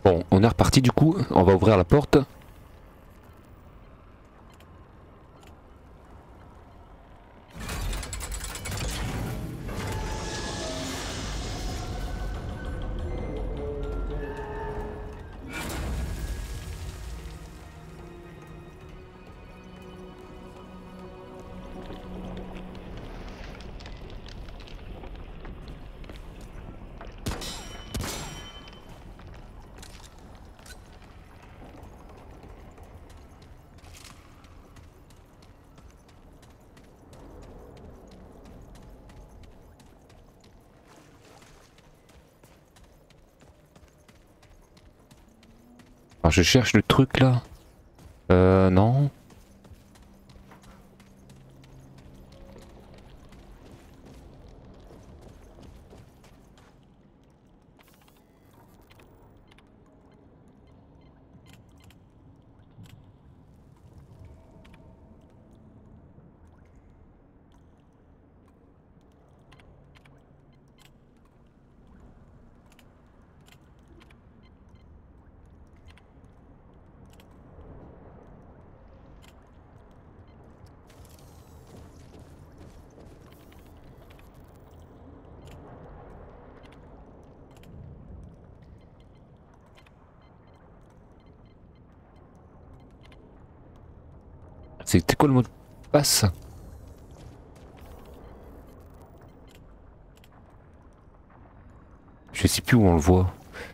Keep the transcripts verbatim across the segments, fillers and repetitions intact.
Bon, on est reparti du coup, on va ouvrir la porte. Alors je cherche le truc là. Euh non. C'était quoi le mot de passe? Je sais plus où on le voit.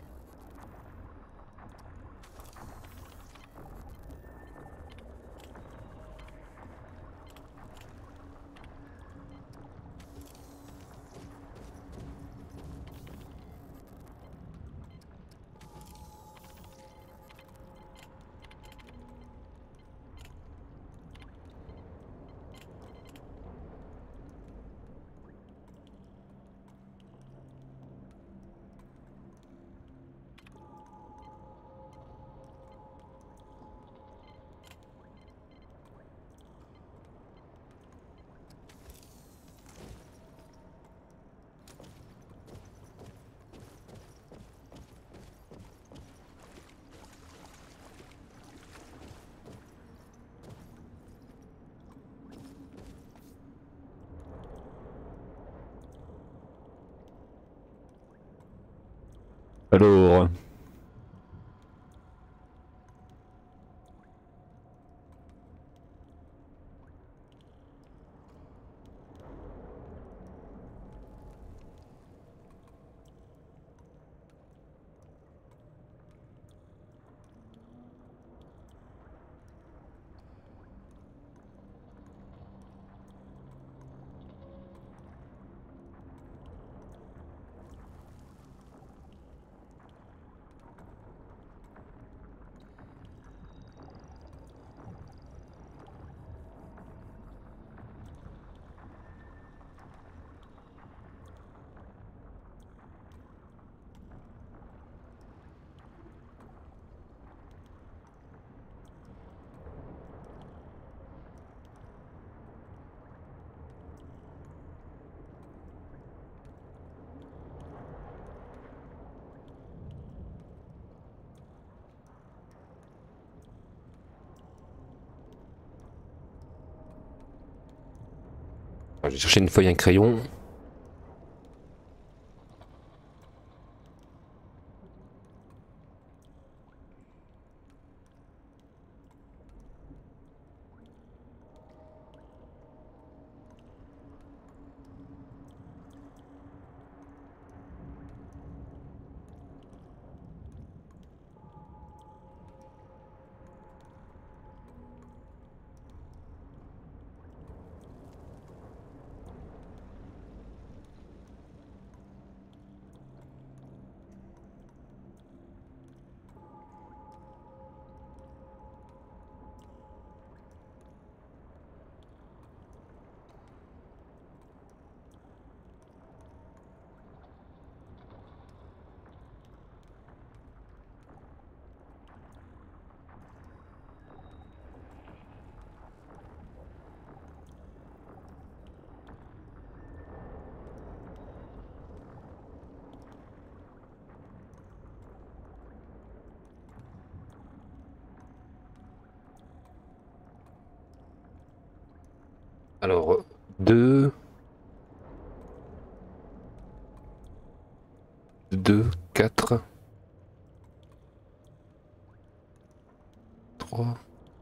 Alors, je vais chercher une feuille et un crayon. Alors, deux, deux, quatre, trois.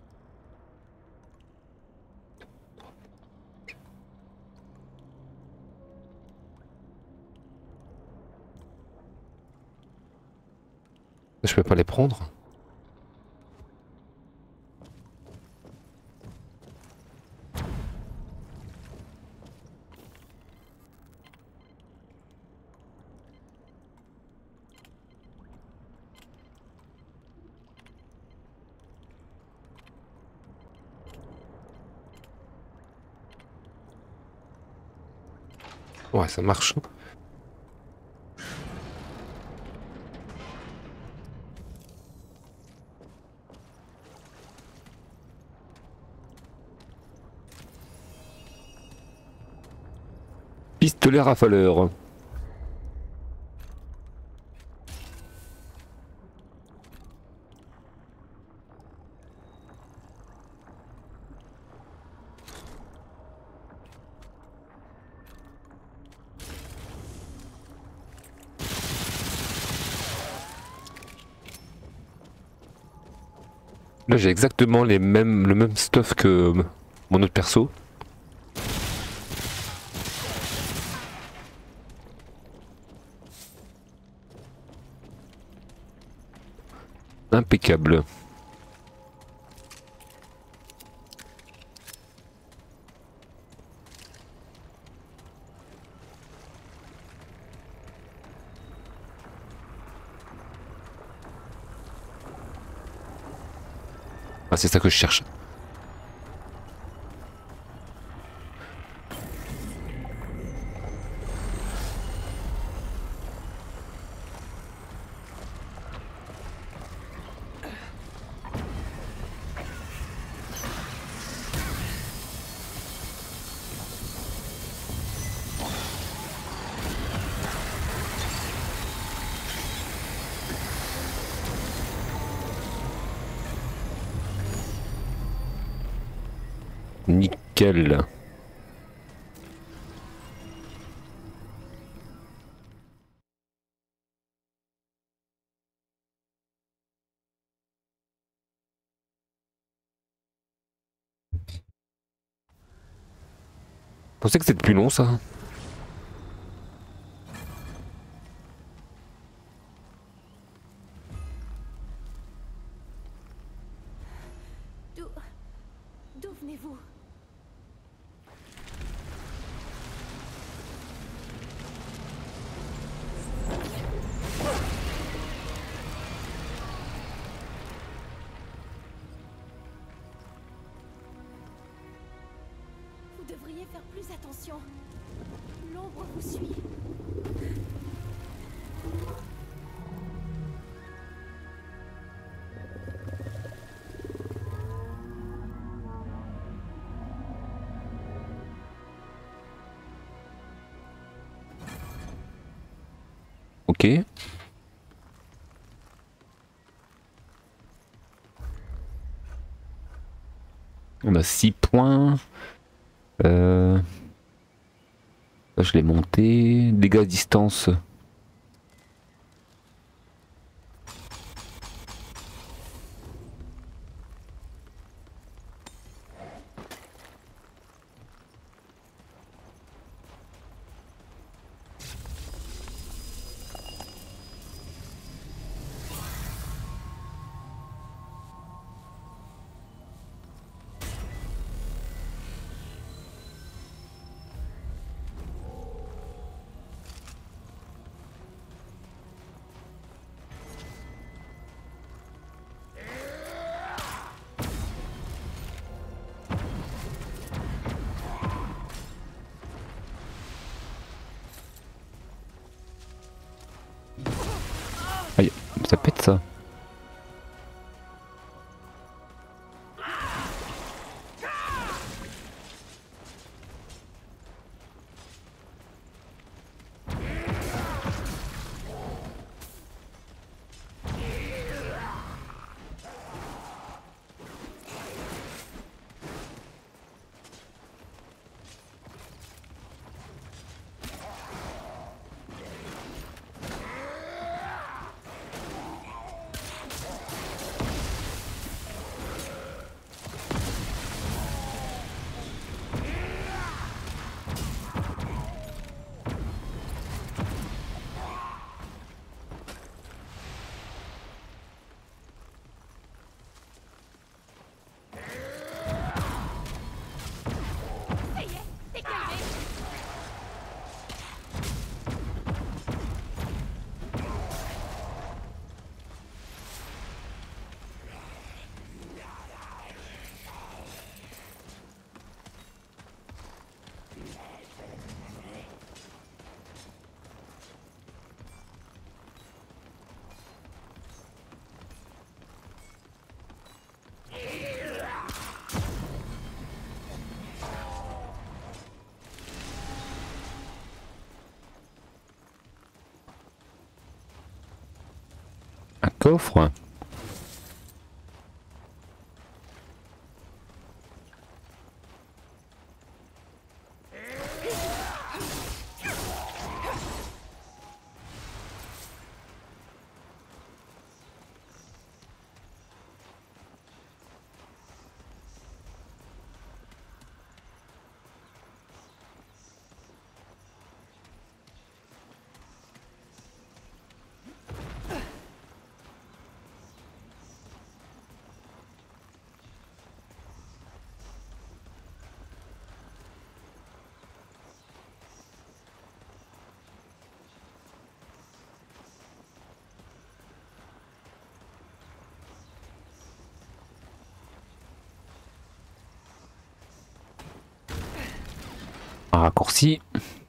Je peux pas les prendre. Ouais, ça marche. Pistolet rafaleur. Là j'ai exactement les mêmes, le même stuff que mon autre perso. Impeccable. Ah, c'est ça que je cherche. Nickel. Je pensais que c'était plus long ça. D'où... D'où venez-vous? Vous devriez faire plus attention. L'ombre vous suit. Ok. On a six points. Euh... Là, je l'ai monté. Dégâts à distance. Un coffre? Un raccourci.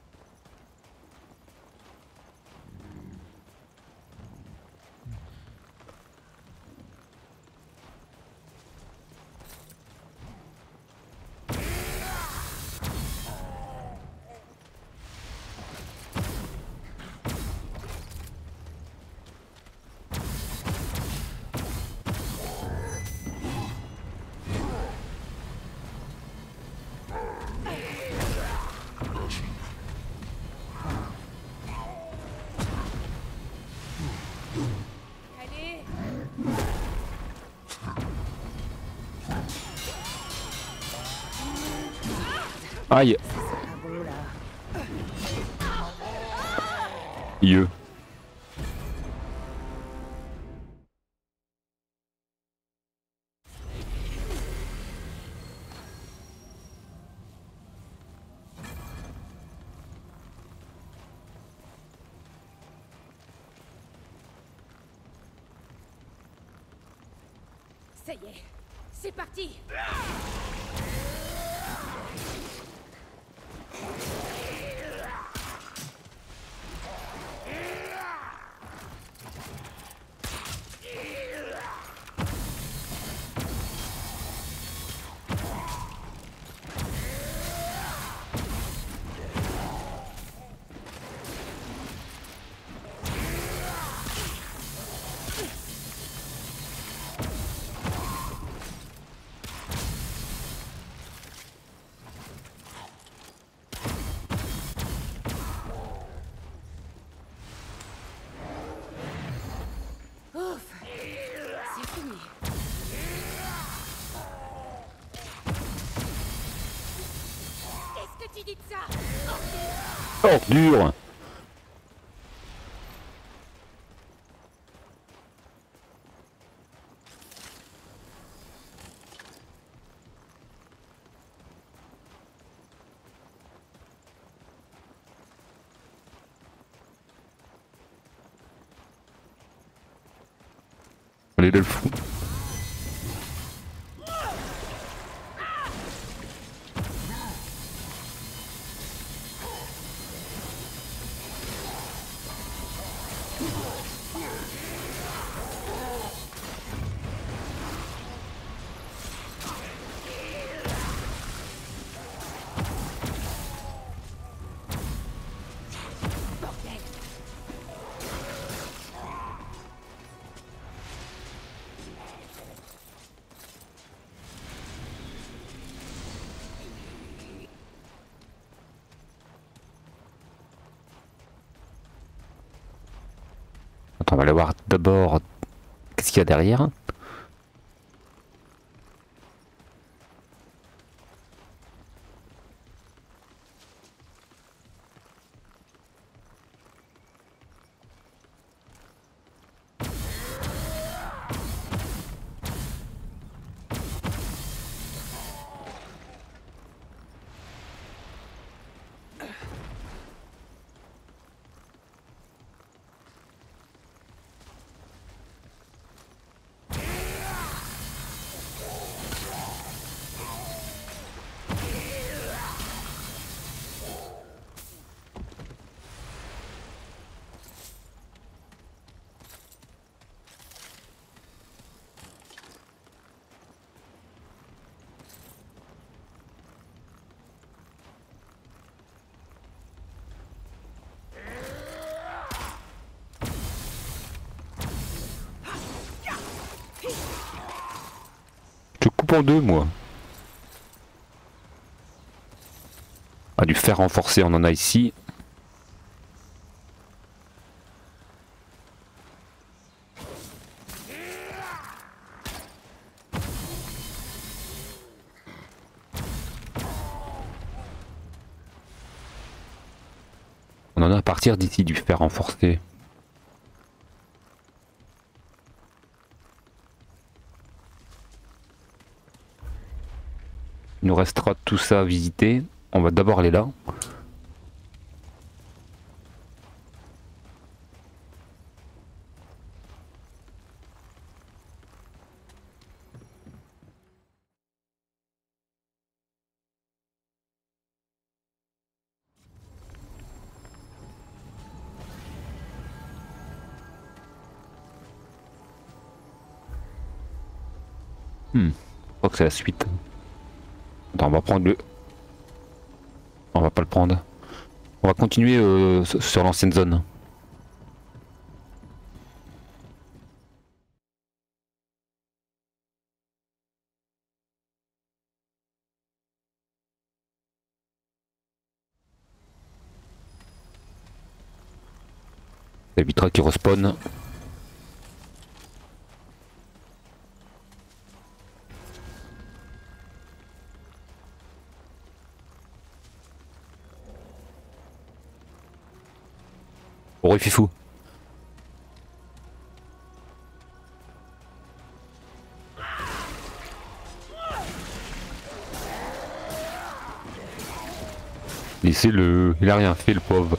Allez. Aïe. Yeux. Ça y est, c'est parti. Ouf, c'est fini. Qu'est-ce que tu dis de ça? Ordure. Allez, le fou. Attends, on va aller voir d'abord qu'est-ce qu'il y a derrière. coupe en deux, moi. Ah, du fer renforcé, on en a ici. On en a à partir d'ici du fer renforcé. Il nous restera tout ça à visiter. On va d'abord aller là. Hmm, je crois que c'est la suite. Attends, on va prendre le... On va pas le prendre. On va continuer euh, sur l'ancienne zone. Ça évitera qu'il respawn. Oh, fifou. Laissez-le, il a rien fait le pauvre.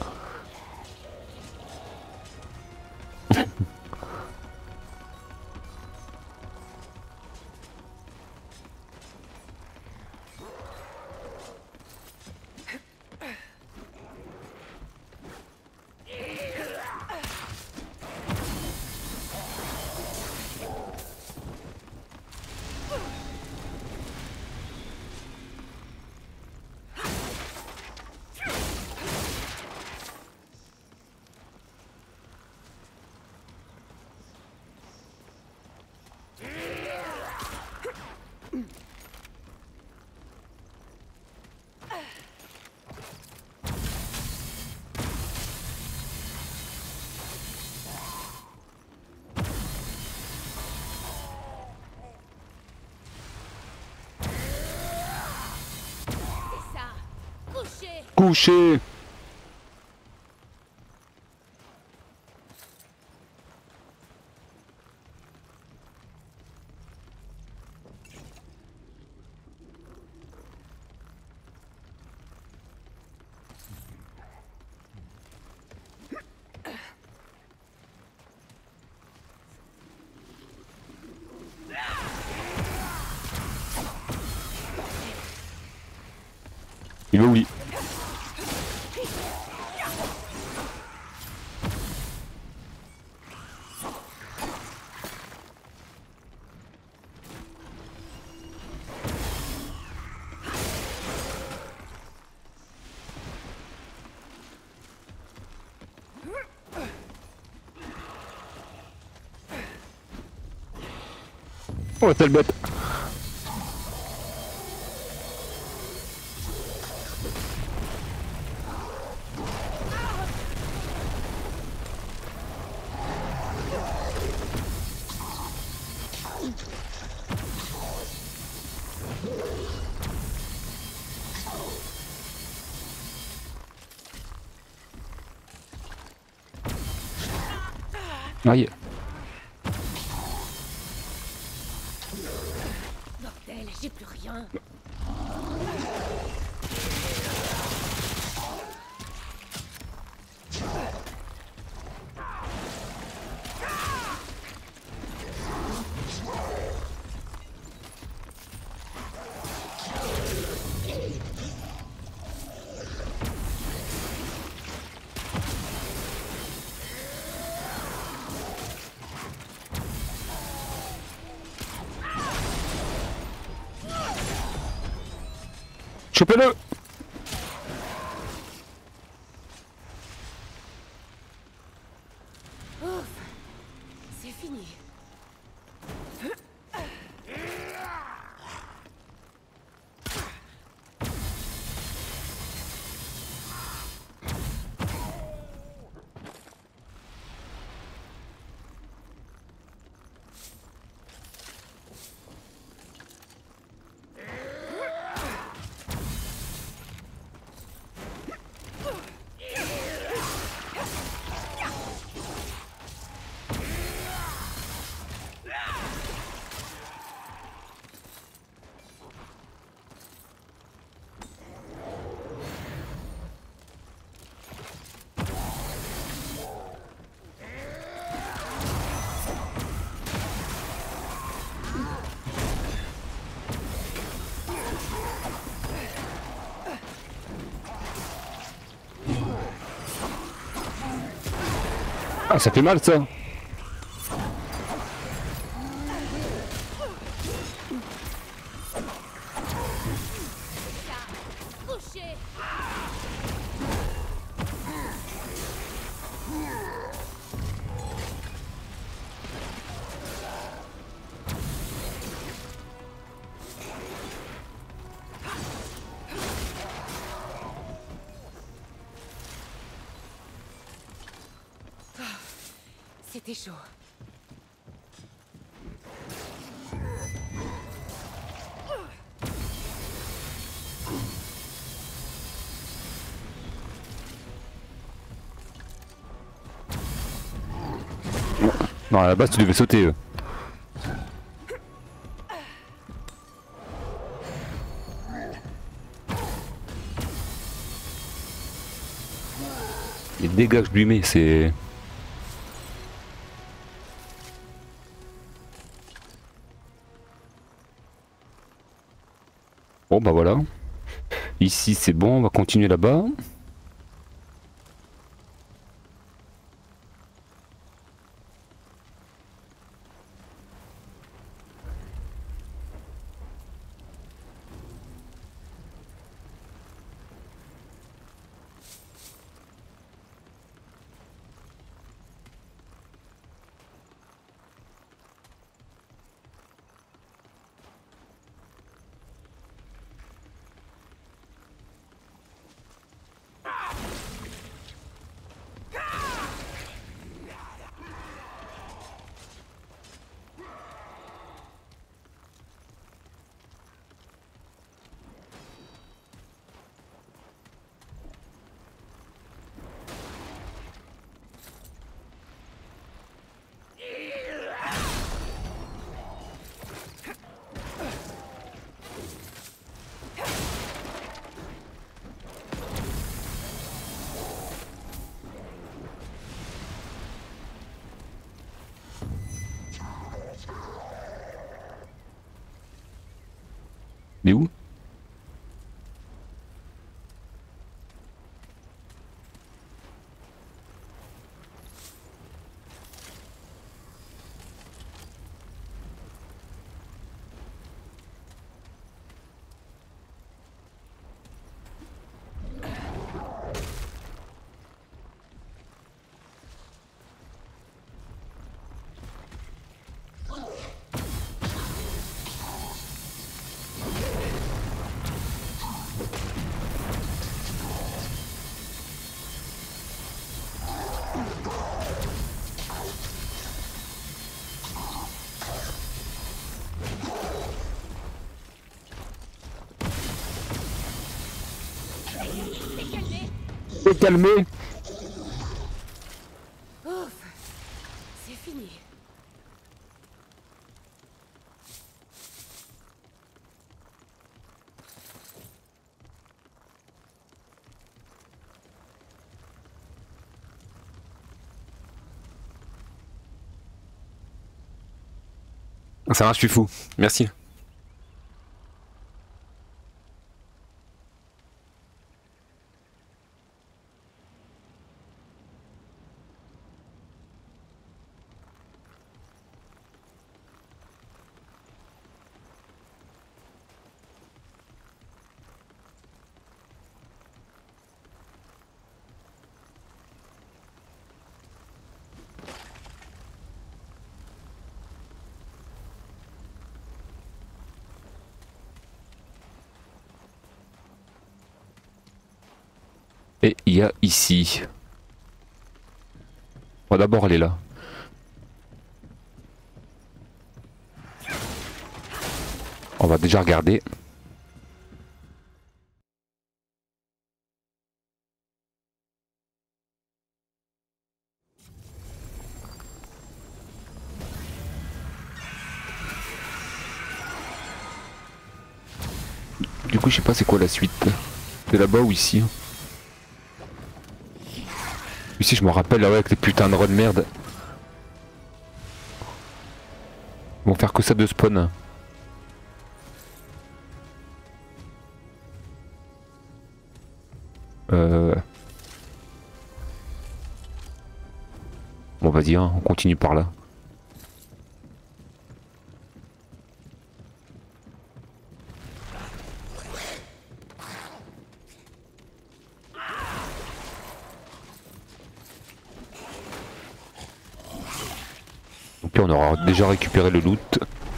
Couché. Il va où lui? Oh la sale bête. Aïe. Bordel, j'ai plus rien. Chopez-le. Ouf, c'est fini. Ah, ça fait mal ça. Couché. C'était chaud. Non, à la base tu devais sauter. euh. Les dégâts que je lui mets, c'est... Bon bah voilà. Ici c'est bon, on va continuer là-bas. Il est où? T'es calmé. Ouf. C'est fini. Ça va, je suis fou. Merci. Et il y a ici. On va d'abord aller là. On va déjà regarder. Du coup, je sais pas c'est quoi la suite. C'est là-bas ou ici? Ici, je me rappelle là, ouais, avec les putains de rats de merde. Ils vont faire que ça de spawn. Euh... Bon, vas-y, hein, on continue par là. Ok, on aura déjà récupéré le loot.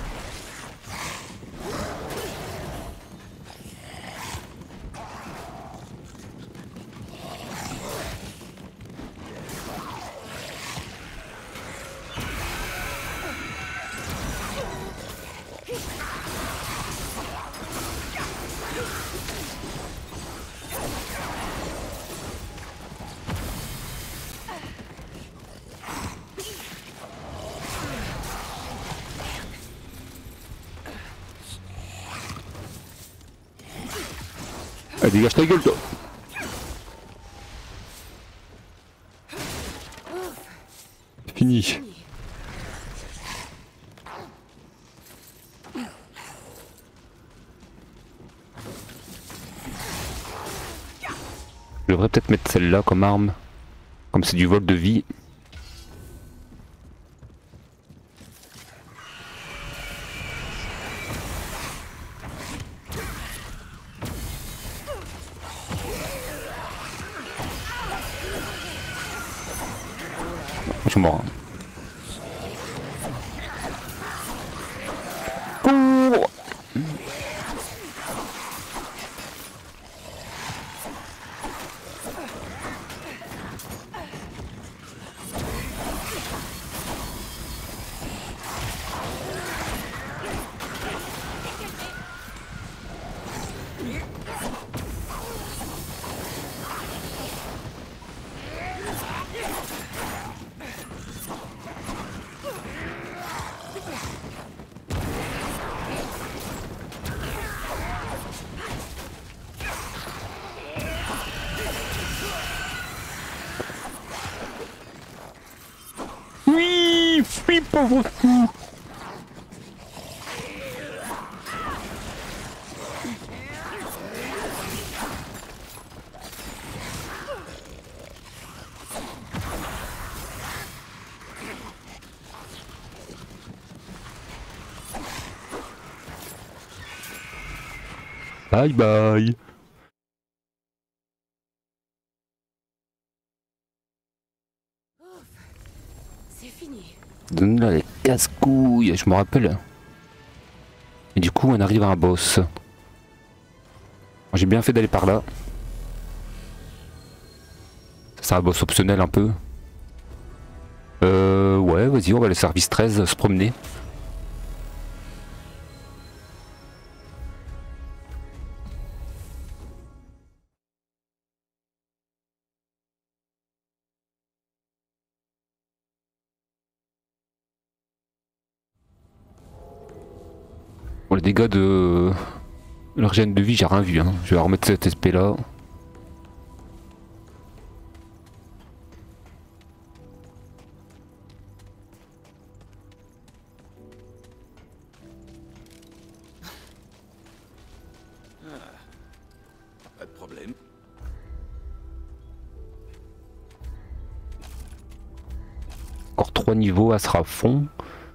Ah, dégage ta gueule, toi. C'est fini. Je devrais peut-être mettre celle-là comme arme. Comme c'est du vol de vie. Je suis mort. Cours! Oui, fuis pauvre fou. Bye bye. C'est fini. Donne-là les casse-couilles, je me rappelle. Et du coup on arrive à un boss. J'ai bien fait d'aller par là. C'est un boss optionnel un peu. Euh ouais vas-y on va aller service treize se promener. Pour les dégâts de leur gène de vie j'ai rien vu hein. Je vais remettre cet S P là. Pas de problème. Encore trois niveaux, elle sera à fond.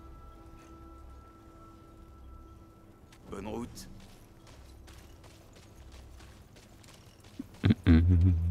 Bonne route. Mmh.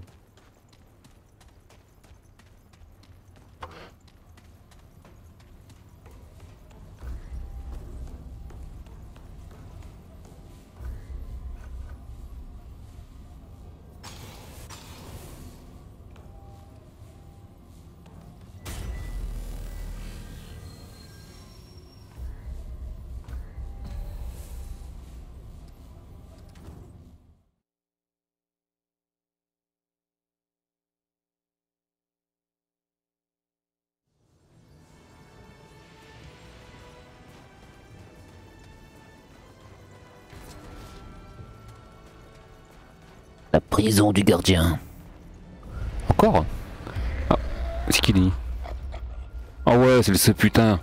La prison du gardien. Encore? Ah, c'est qui dit? Ah ouais, c'est ce putain.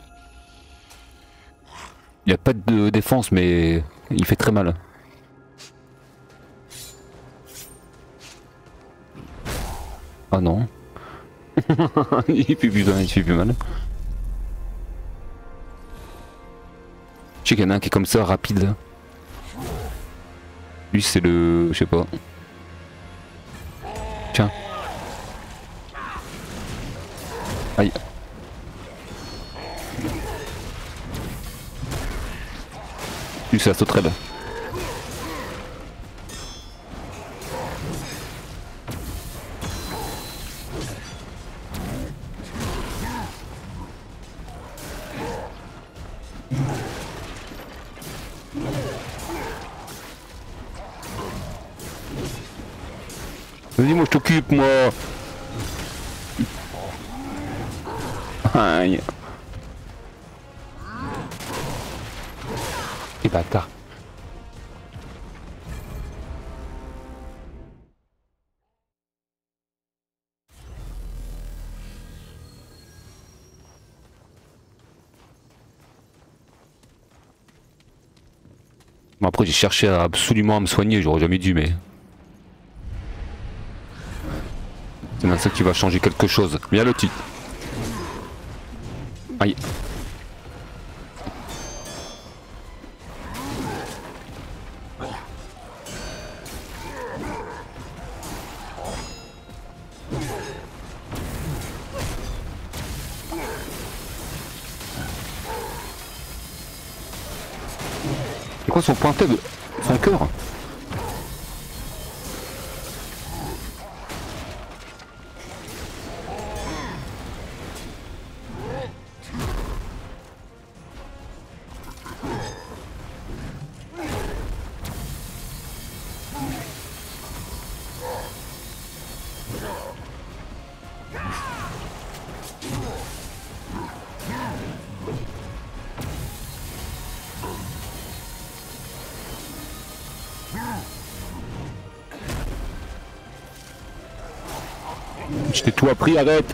Il a pas de défense mais il fait très mal. Ah non. Il fait plus mal, il fait plus mal. Je sais qu'il y en a un qui est comme ça, rapide. Lui c'est le... je sais pas. Tiens. Aïe. Lui c'est la sauterelle. Vas-y, moi je t'occupe, moi. Aïe. Et bâtard. Bon, après j'ai cherché à absolument à me soigner, j'aurais jamais dû, mais... c'est maintenant ça qui va changer quelque chose. Viens le titre. Aïe. C'est quoi son point faible? Son cœur? Je t'ai tout appris, arrête.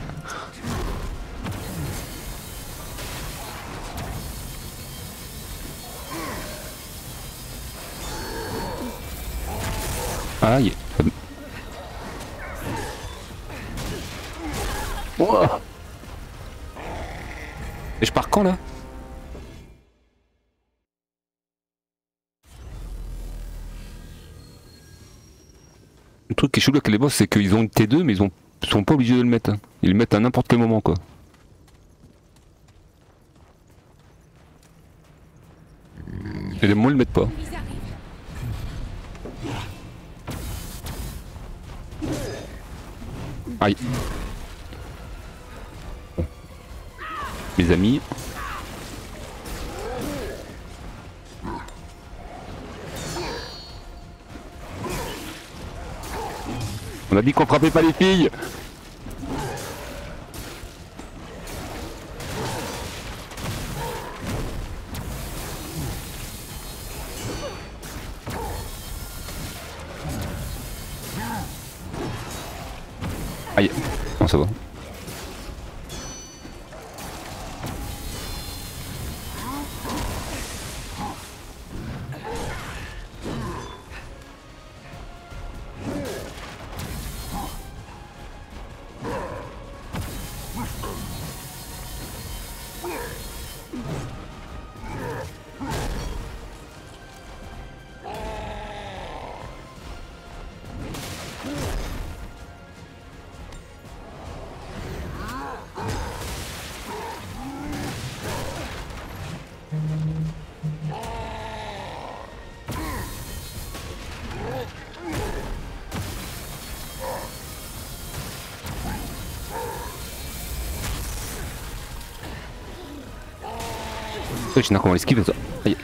Aïe. Oh. Et je pars quand là? Le truc qui est chelou avec les boss, c'est qu'ils ont une T deux mais ils ont sont pas obligés de le mettre. Hein. Ils le mettent à n'importe quel moment quoi. Et les mots le mettent pas. Aïe. Bon. Mes amis. On a dit qu'on frappait pas les filles. Aïe, non ça va. Je sais pas comment l'esquive ça. Aïe.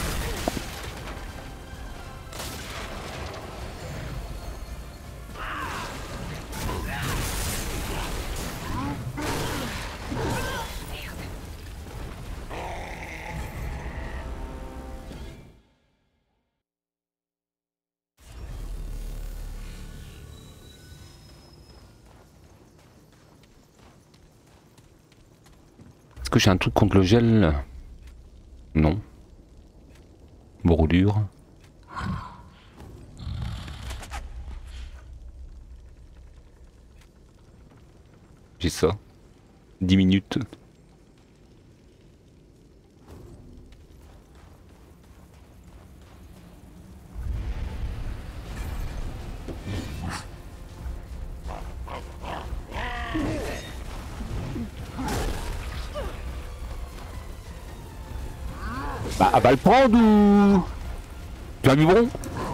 Est-ce que j'ai un truc contre le gel? Non. Brûlure. J'ai ça. dix minutes. Bah, elle va le prendre ou... Tu as un biberon?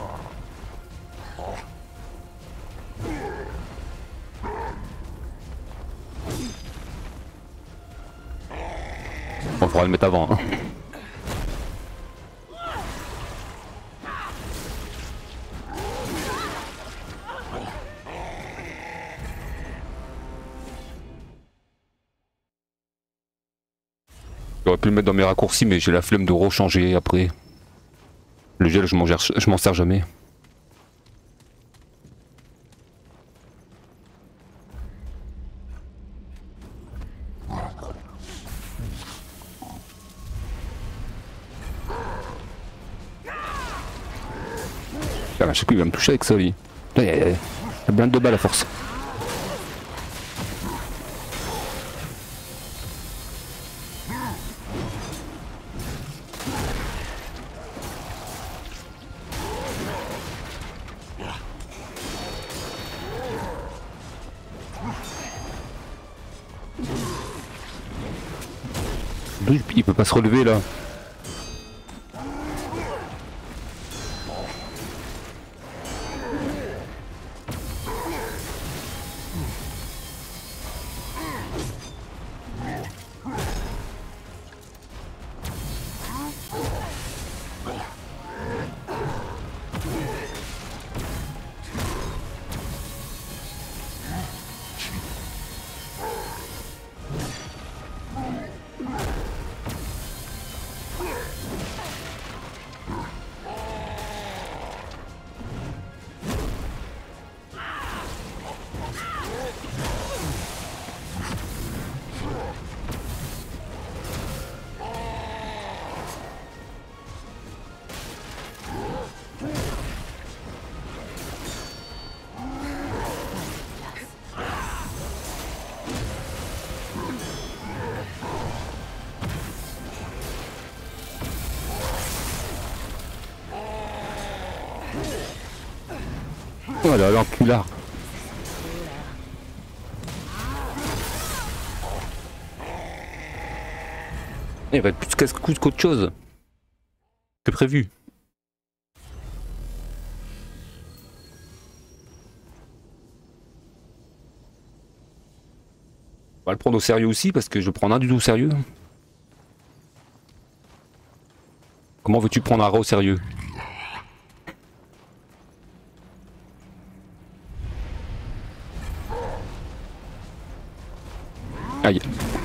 On faudra le mettre avant. Hein. J'aurais pu le mettre dans mes raccourcis, mais j'ai la flemme de rechanger après. Le gel, je m'en gère- je m'en sers jamais. Ah, à chaque coup, il va me toucher avec ça, lui. Là, il y a, il y a plein de balles à force. Lui, il peut pas se relever là. Oh là, l'enculard. Il va être plus casse-couille qu'autre chose que prévu. On va le prendre au sérieux aussi parce que je le prends un du tout au sérieux. Comment veux-tu prendre un rat au sérieux? Aïe.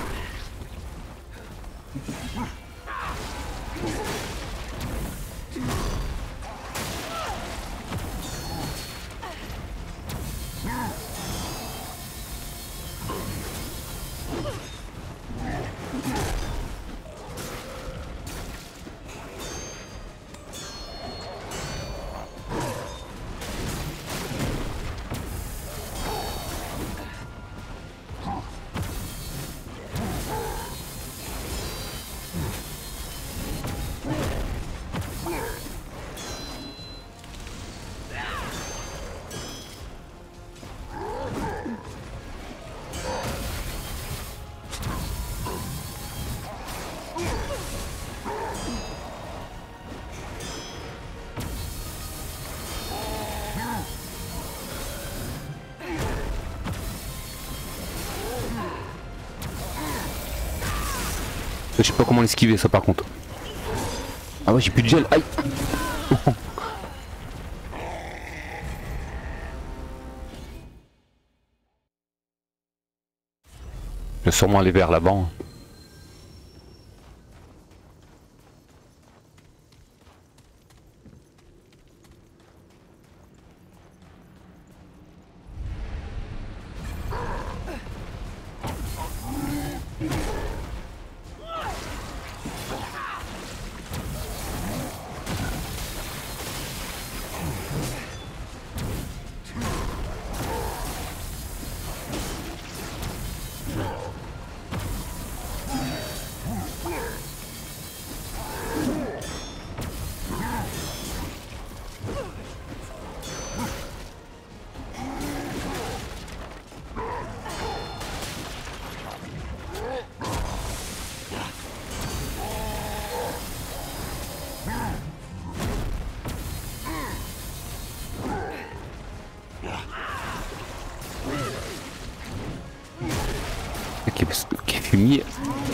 Je sais pas comment l'esquiver ça par contre. Ah ouais, j'ai plus de gel, aïe. Je vais sûrement aller vers l'avant. fini.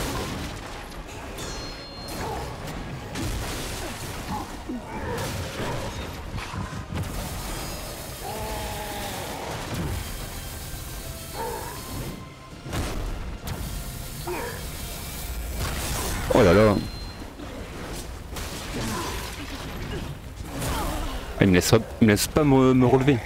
Oh là là. Ah, il me laisse, il me laisse pas me, me relever.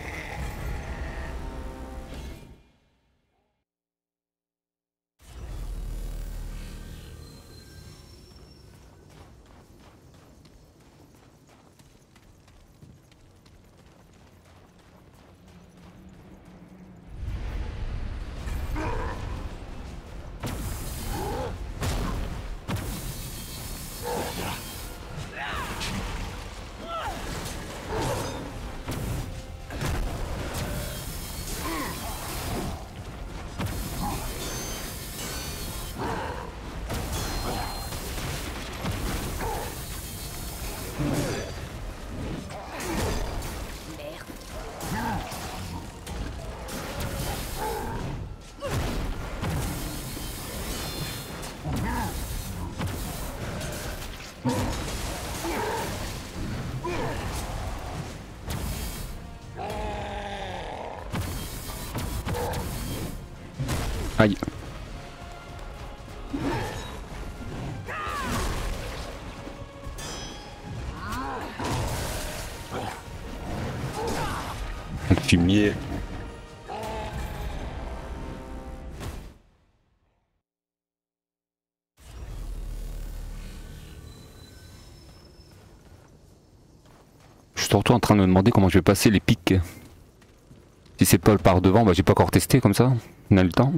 Aïe. Le fumier. Je suis surtout en train de me demander comment je vais passer les pics. Si c'est pas par devant, bah j'ai pas encore testé comme ça. On a le temps.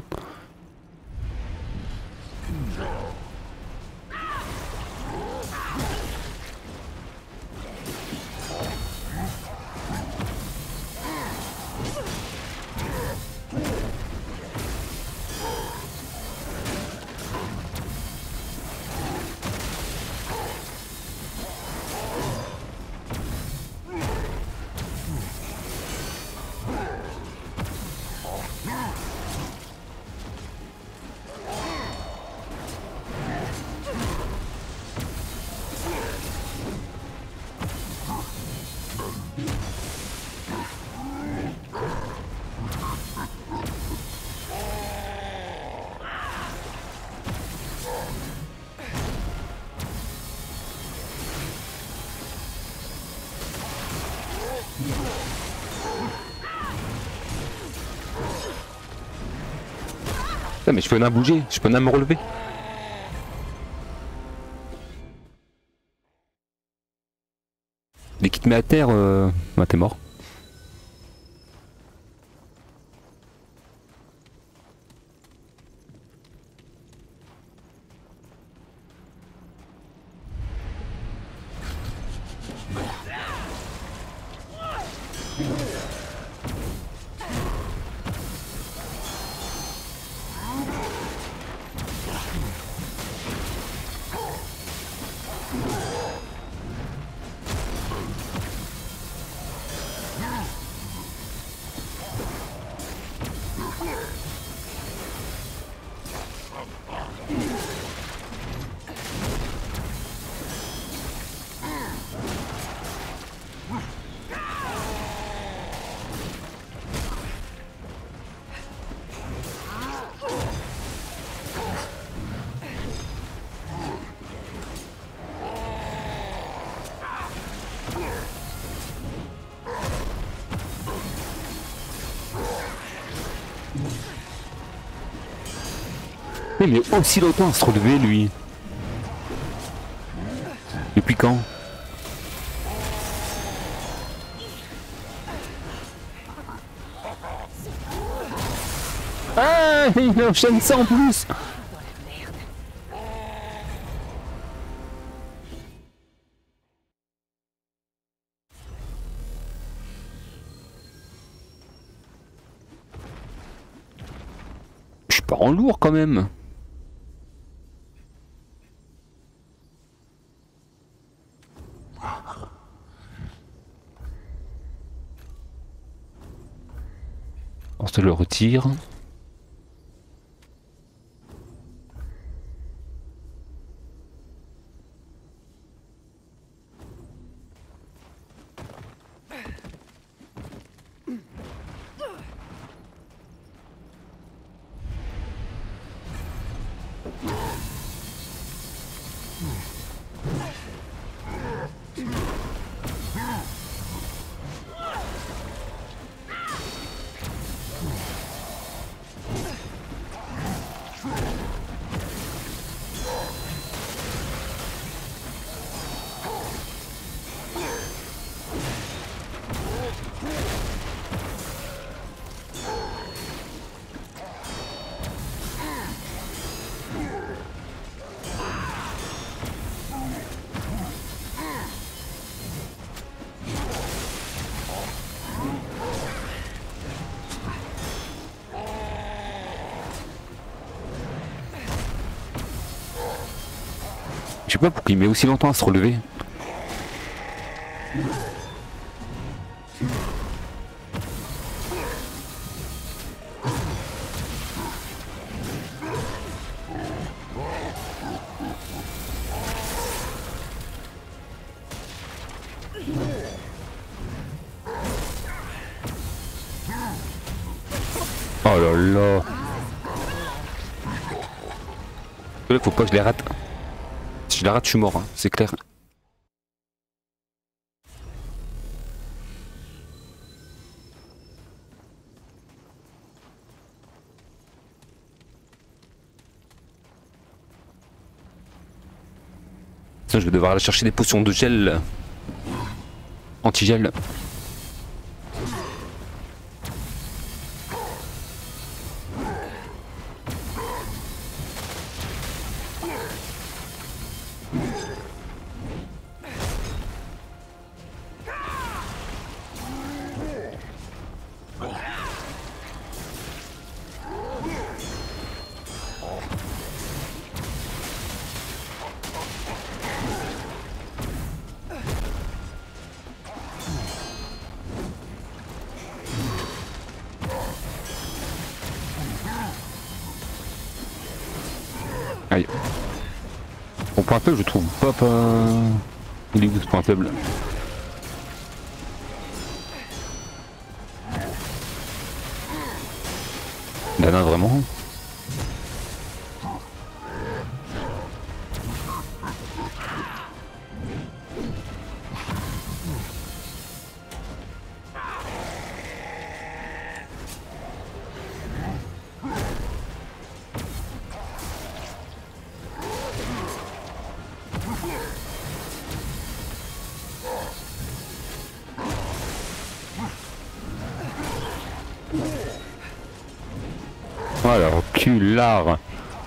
Putain, mais je peux même bouger, je peux même me relever. Dès qu'il te met à terre, euh... bah t'es mort. Il met aussi longtemps à se relever lui. Depuis quand? Ah, il enchaîne ça en plus. Je suis pas en lourd quand même. On se le retire. sais pas pourquoi il met aussi longtemps à se relever. Oh là là. Là, faut pas que je les rate. Si je les rate, je suis mort, hein, c'est clair. Sinon, je vais devoir aller chercher des potions de gel. Anti-gel. Aïe. Mon point faible, je trouve pas pas. Il est où ce point faible? Dana vraiment? Voilà, reculard.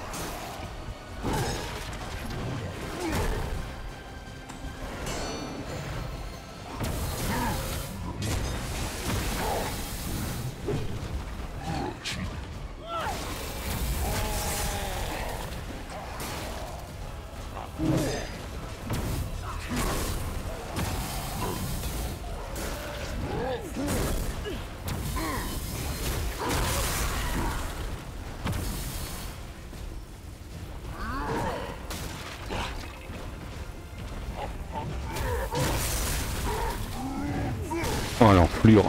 Oh l'enflure.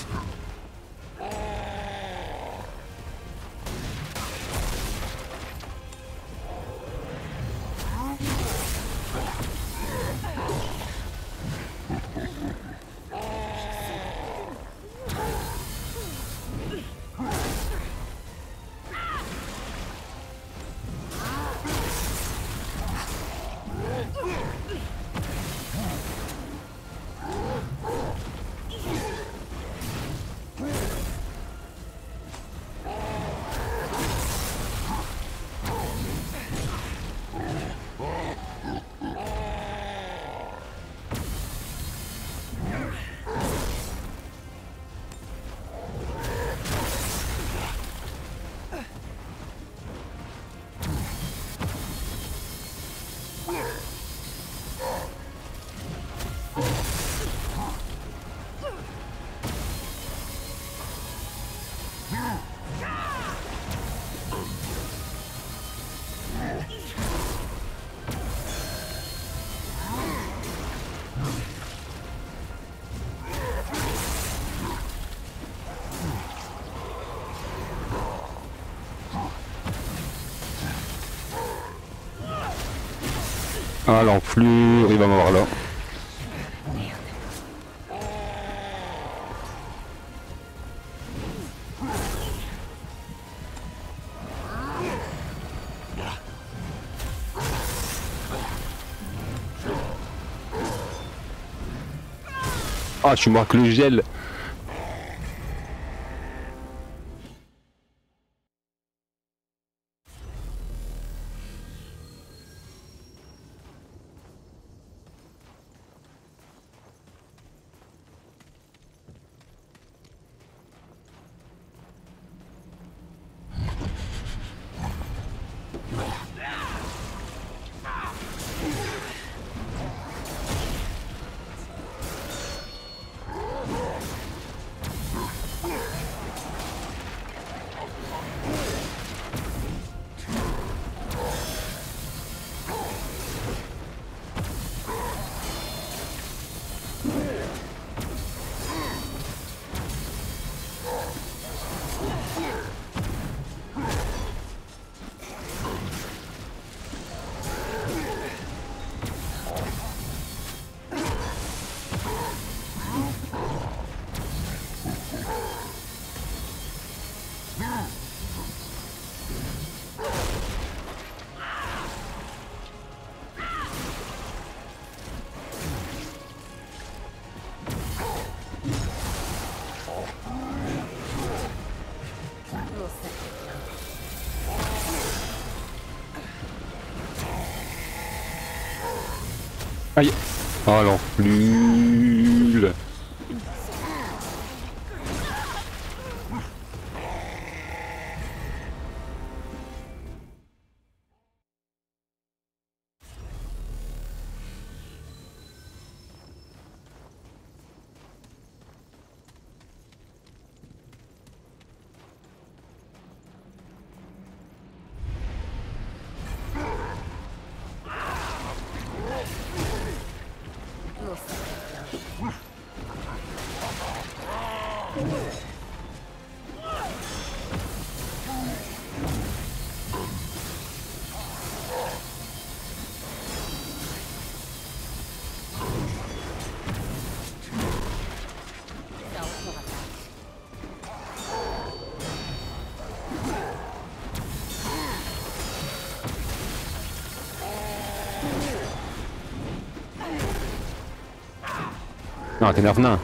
Ah l'enflure, il va m'avoir là. Ah, je suis mort avec le gel. Aïe. Oh l'enflule. Non, t'énerve nain.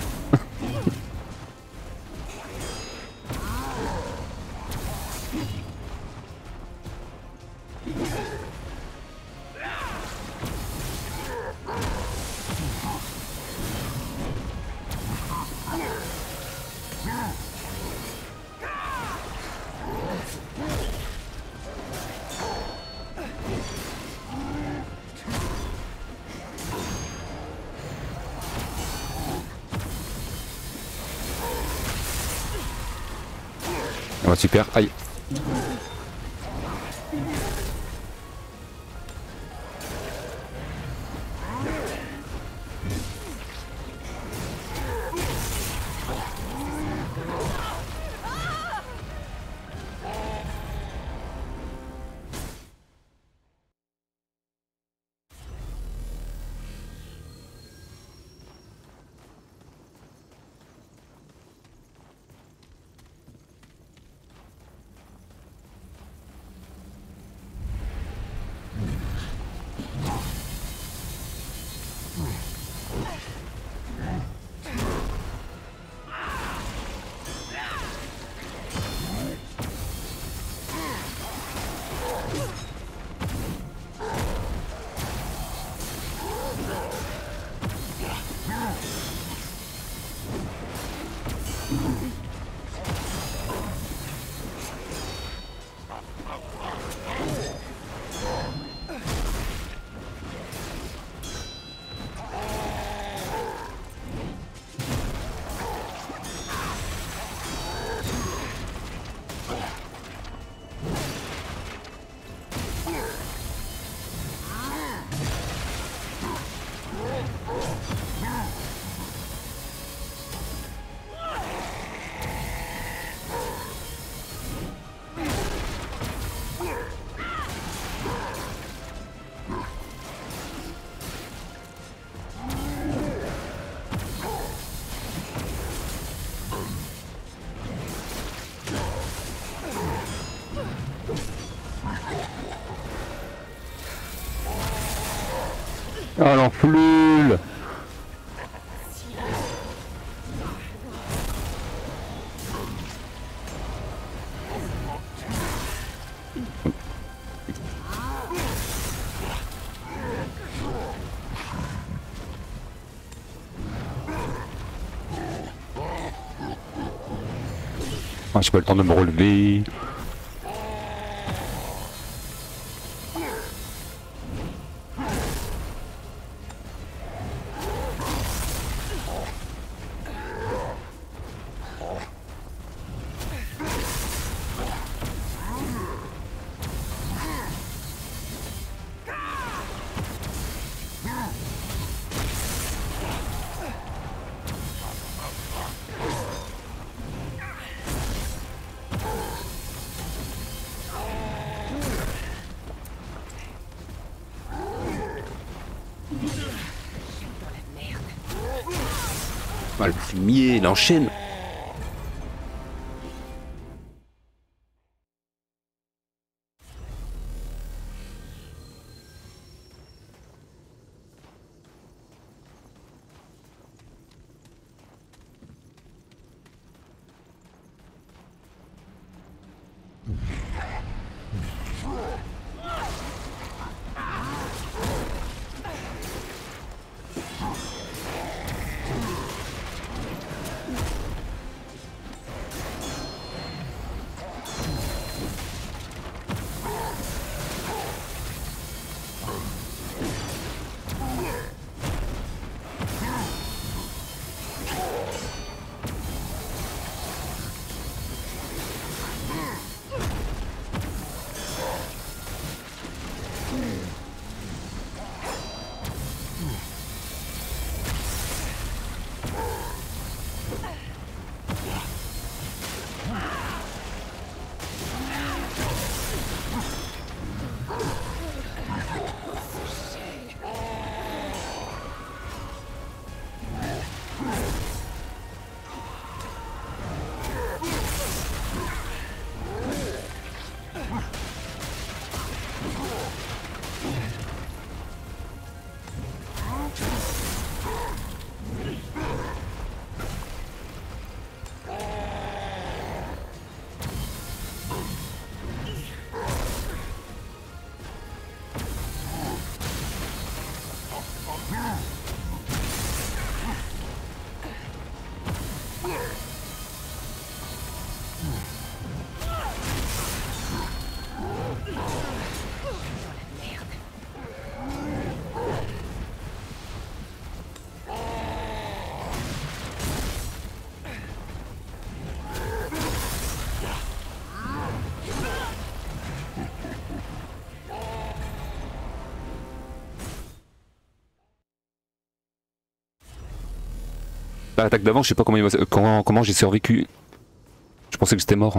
Oh, super, aïe. Oh l'enflule. Ah, j'ai pas le temps de me relever. Ah, le fumier, il enchaîne. L'attaque d'avant, je sais pas comment, il va- comment, comment j'ai survécu. Je pensais que j'étais mort.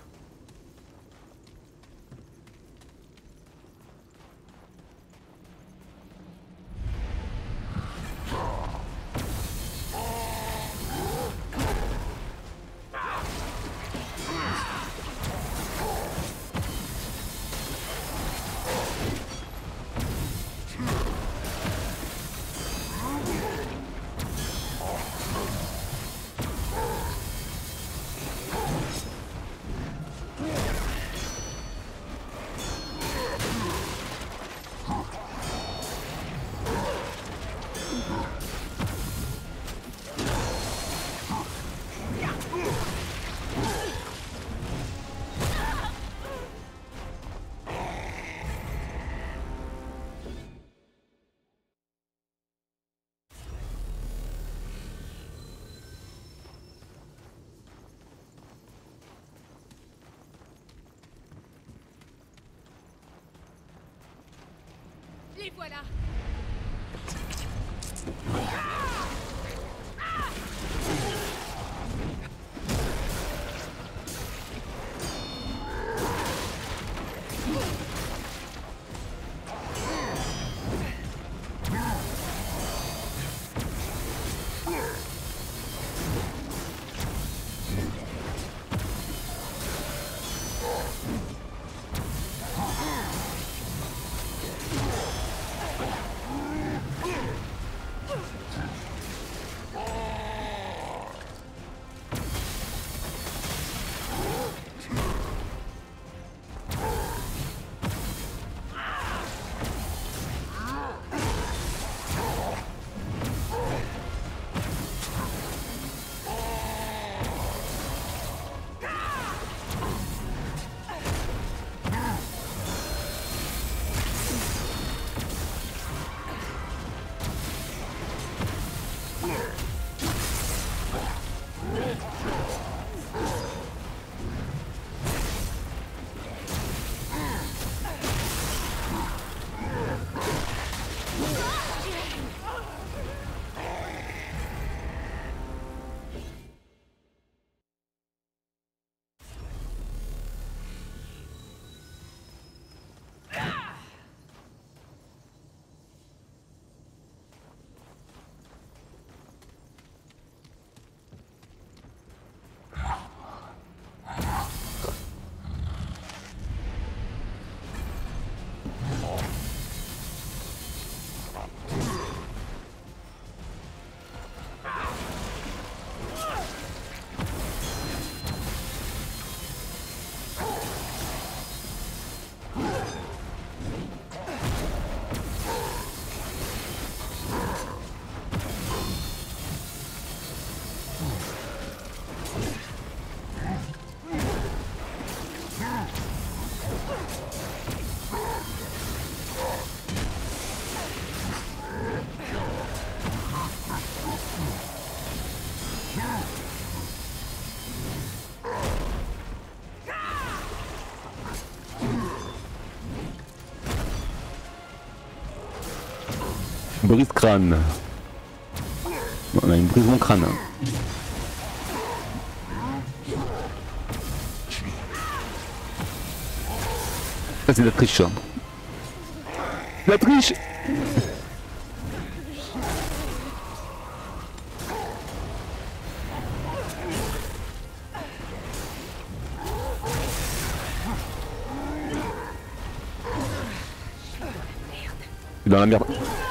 Les voilà. Brise crâne. On a une brise mon crâne. Ça c'est de la triche ça. La triche. Je suis dans la merde.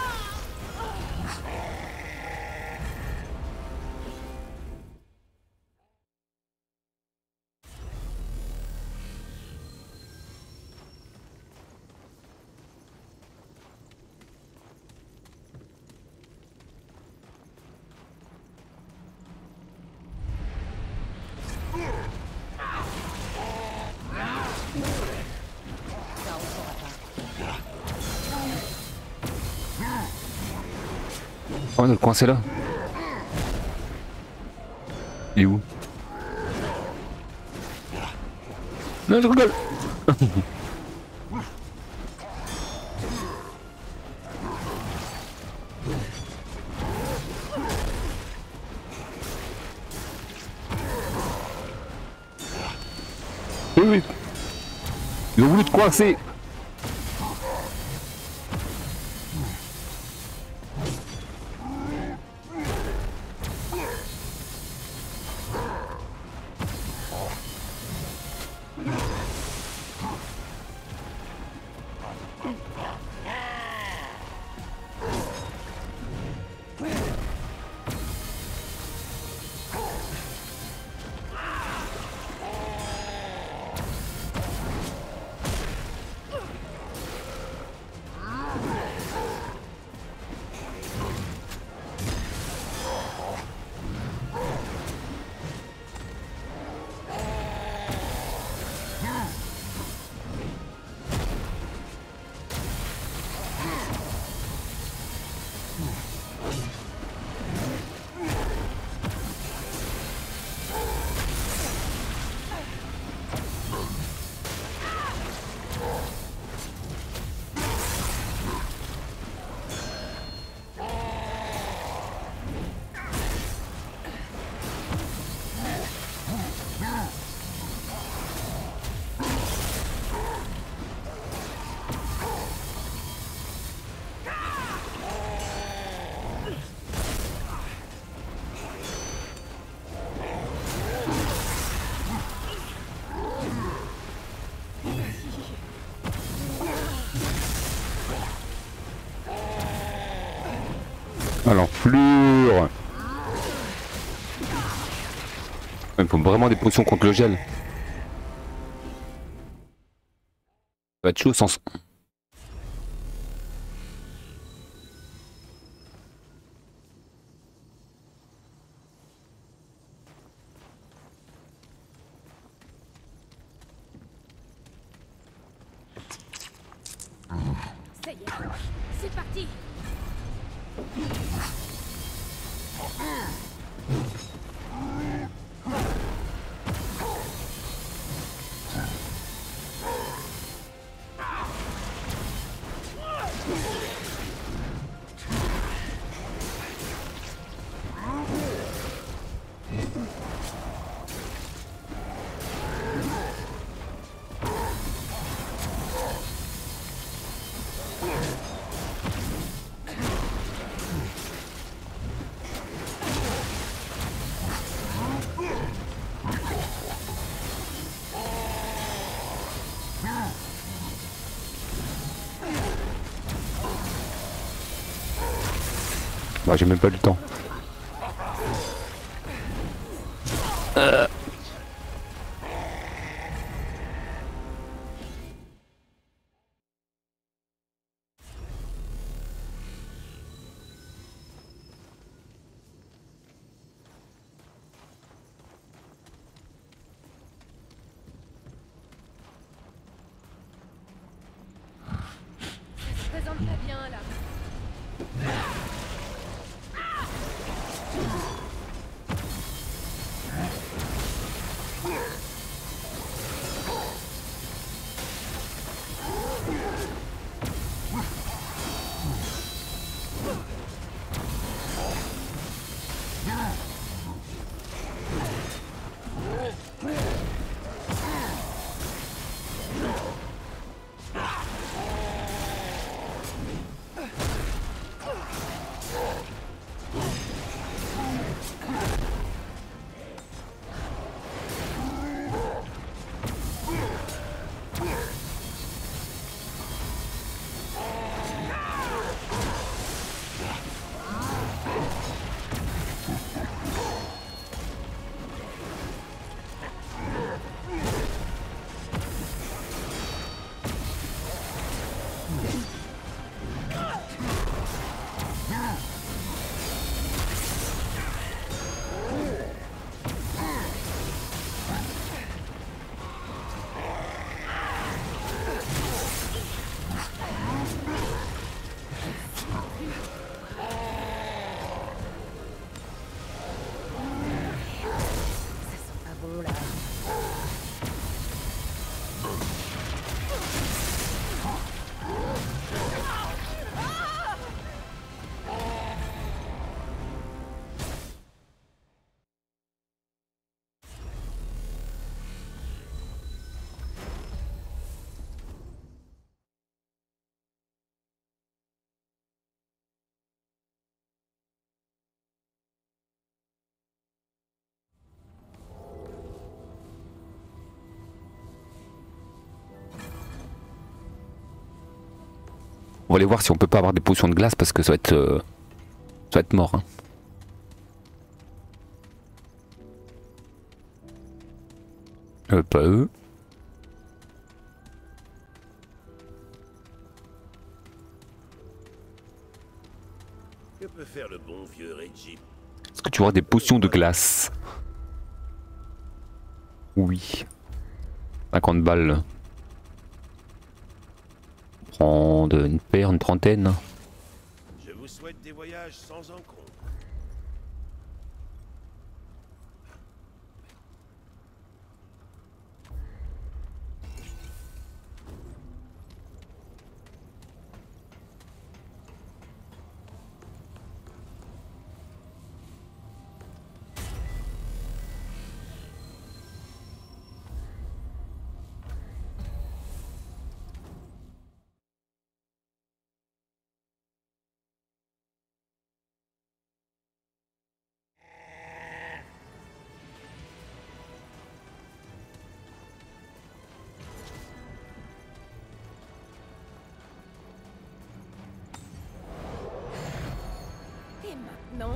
Oh, on est coincé là. Il est où? Non, je rigole. Oui, oui. Ils ont voulu te coincer. Ah l'enflure. Il me faut vraiment des potions contre le gel. Ça va être chaud sans... Ça y est, c'est parti. Bah j'ai même pas eu le temps. Euh... Ça se présente pas bien là. On va aller voir si on peut pas avoir des potions de glace parce que ça va être, euh, ça va être mort. Hein. Euh, pas eux. Que peut faire le bon vieux Reggie? Est-ce que tu auras des potions de glace? Oui. cinquante balles. Prendre une paire, une trentaine. Je vous souhaite des voyages sans encombre. Et maintenant?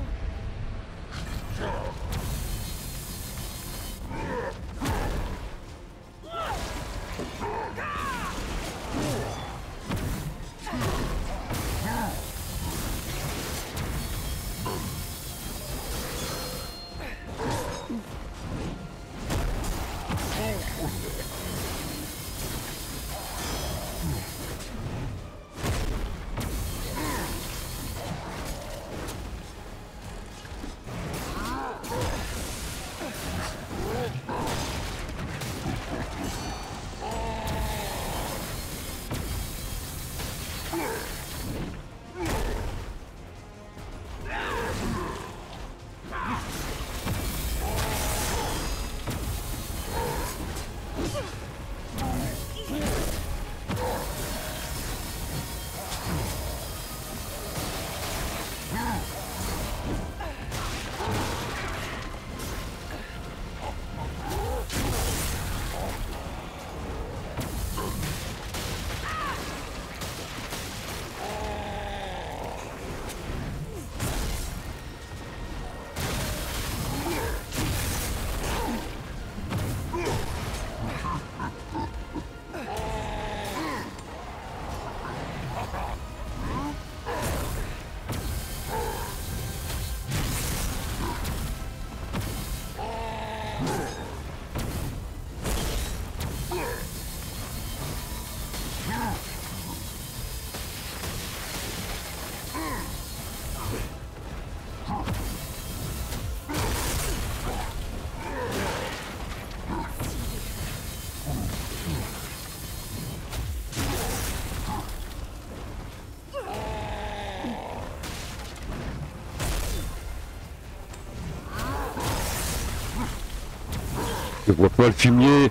Je vois pas le fumier.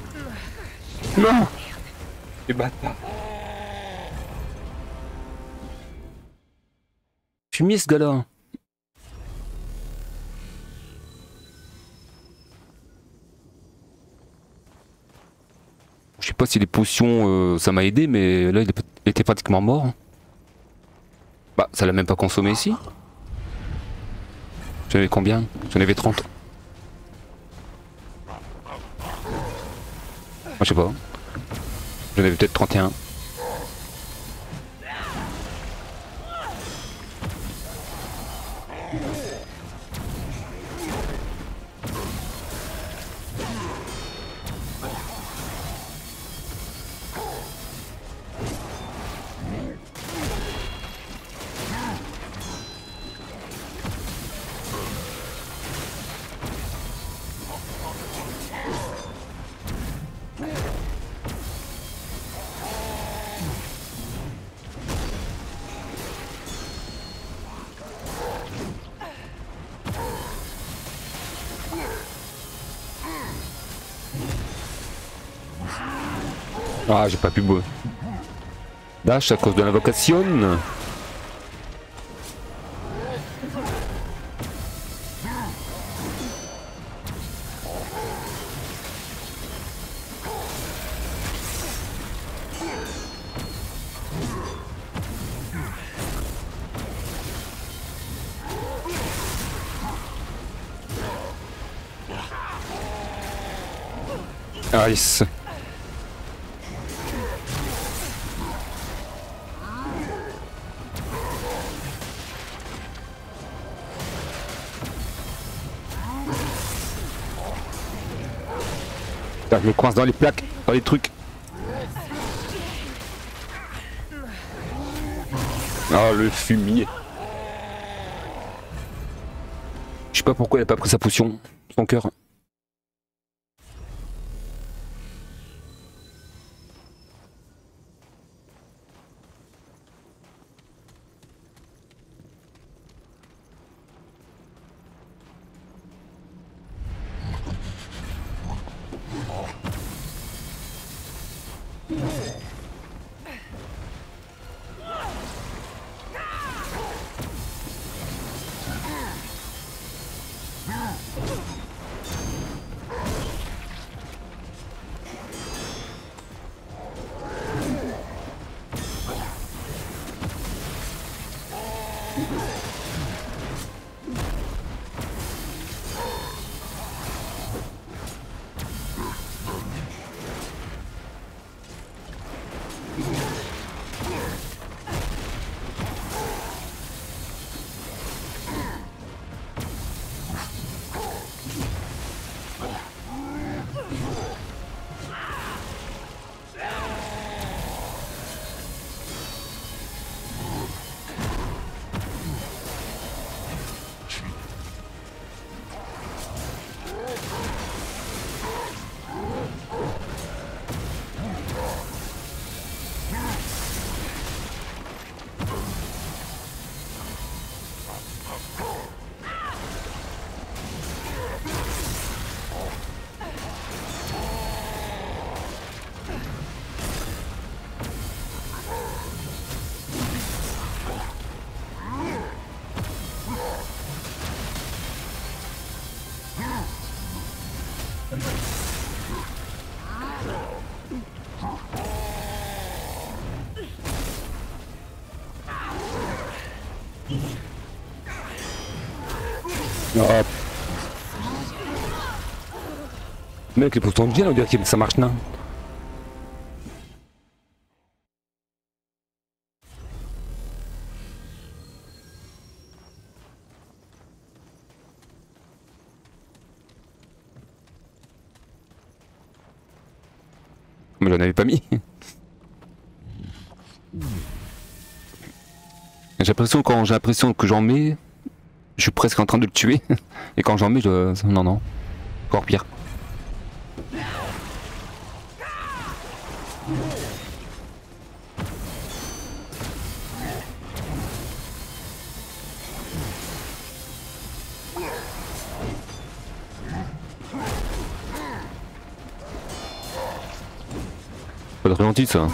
Non. Les bâtards. Fumier ce gars-là. Je sais pas si les potions euh, ça m'a aidé, mais là il était pratiquement mort. Bah ça l'a même pas consommé ici. J'en avais combien? J'en avais trente. Moi je sais pas. J'en avais peut-être trente et un. Ah, j'ai pas pu boire. Dash à cause de l'invocation. Ah yes. Putain, je me coince dans les plaques, dans les trucs. Oh le fumier. Je sais pas pourquoi il a pas pris sa potion, son cœur. Oh. Mec, les postons bien, on dirait que ça marche, non? Mais j'en avais pas mis. J'ai l'impression quand j'ai l'impression que j'en mets, je suis presque en train de le tuer. Et quand j'en mets, je... non non, encore pire. Pas très gentil ça.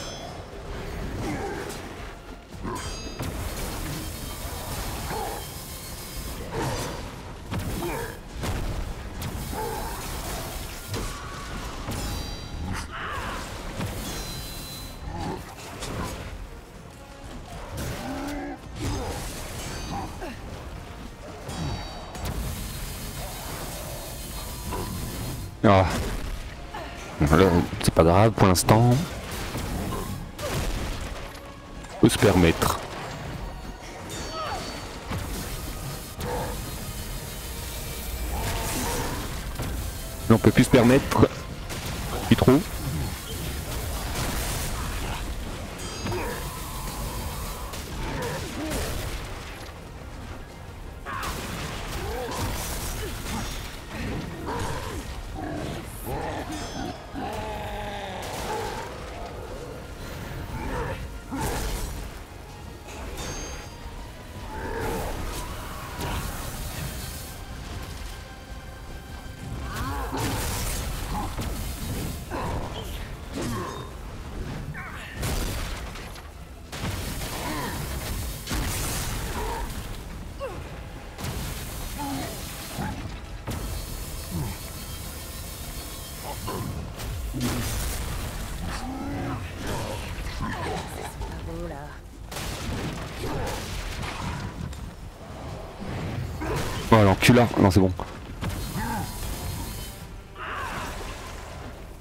Ah. C'est pas grave pour l'instant. On peut se permettre. On peut plus se permettre. Plus trop. Oh l'enculard, non c'est bon.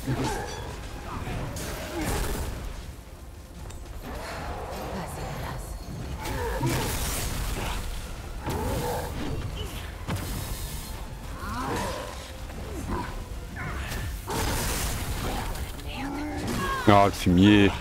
Oh le fumier.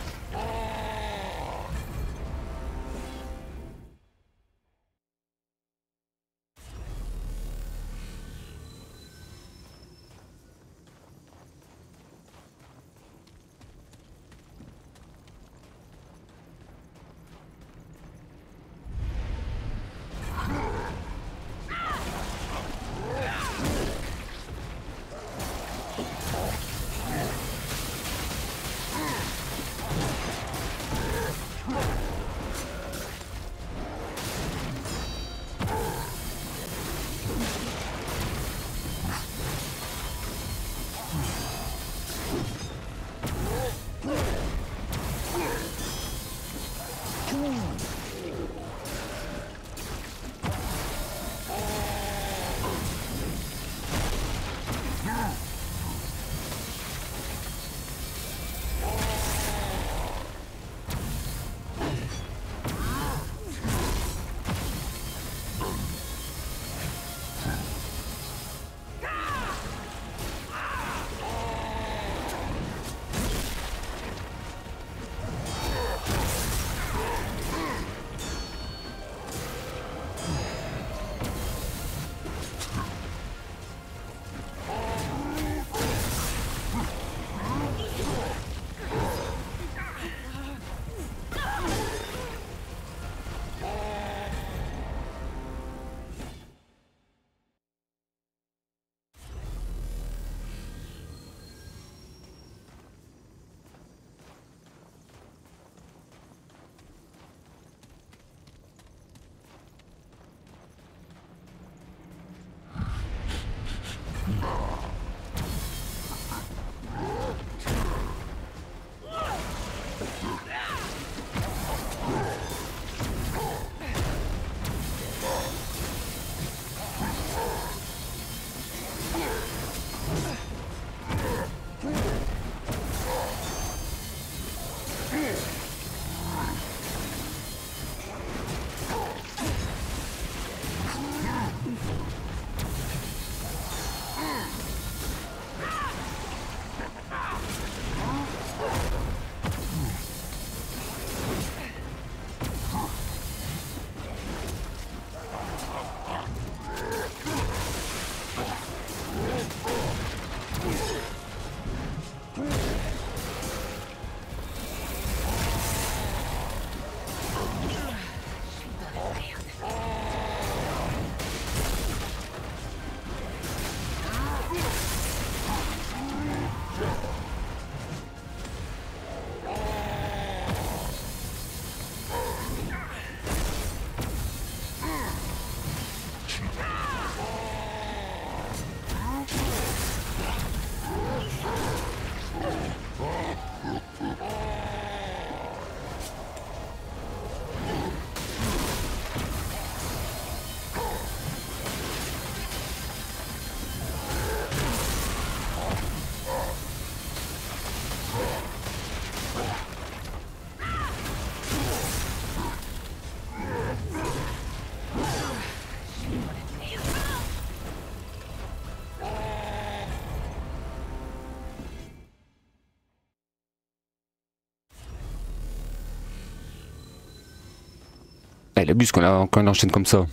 Elle abuse quand elle, quand elle enchaîne comme ça.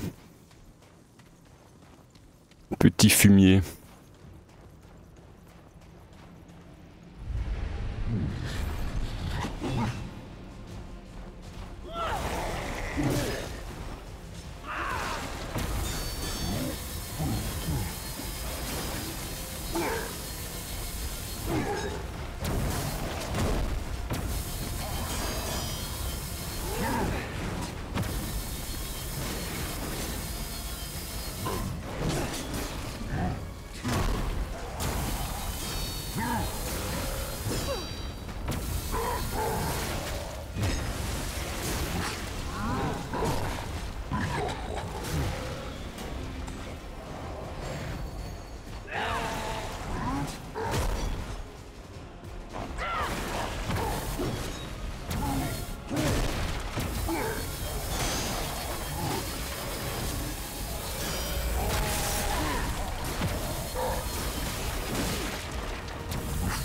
Petit fumier.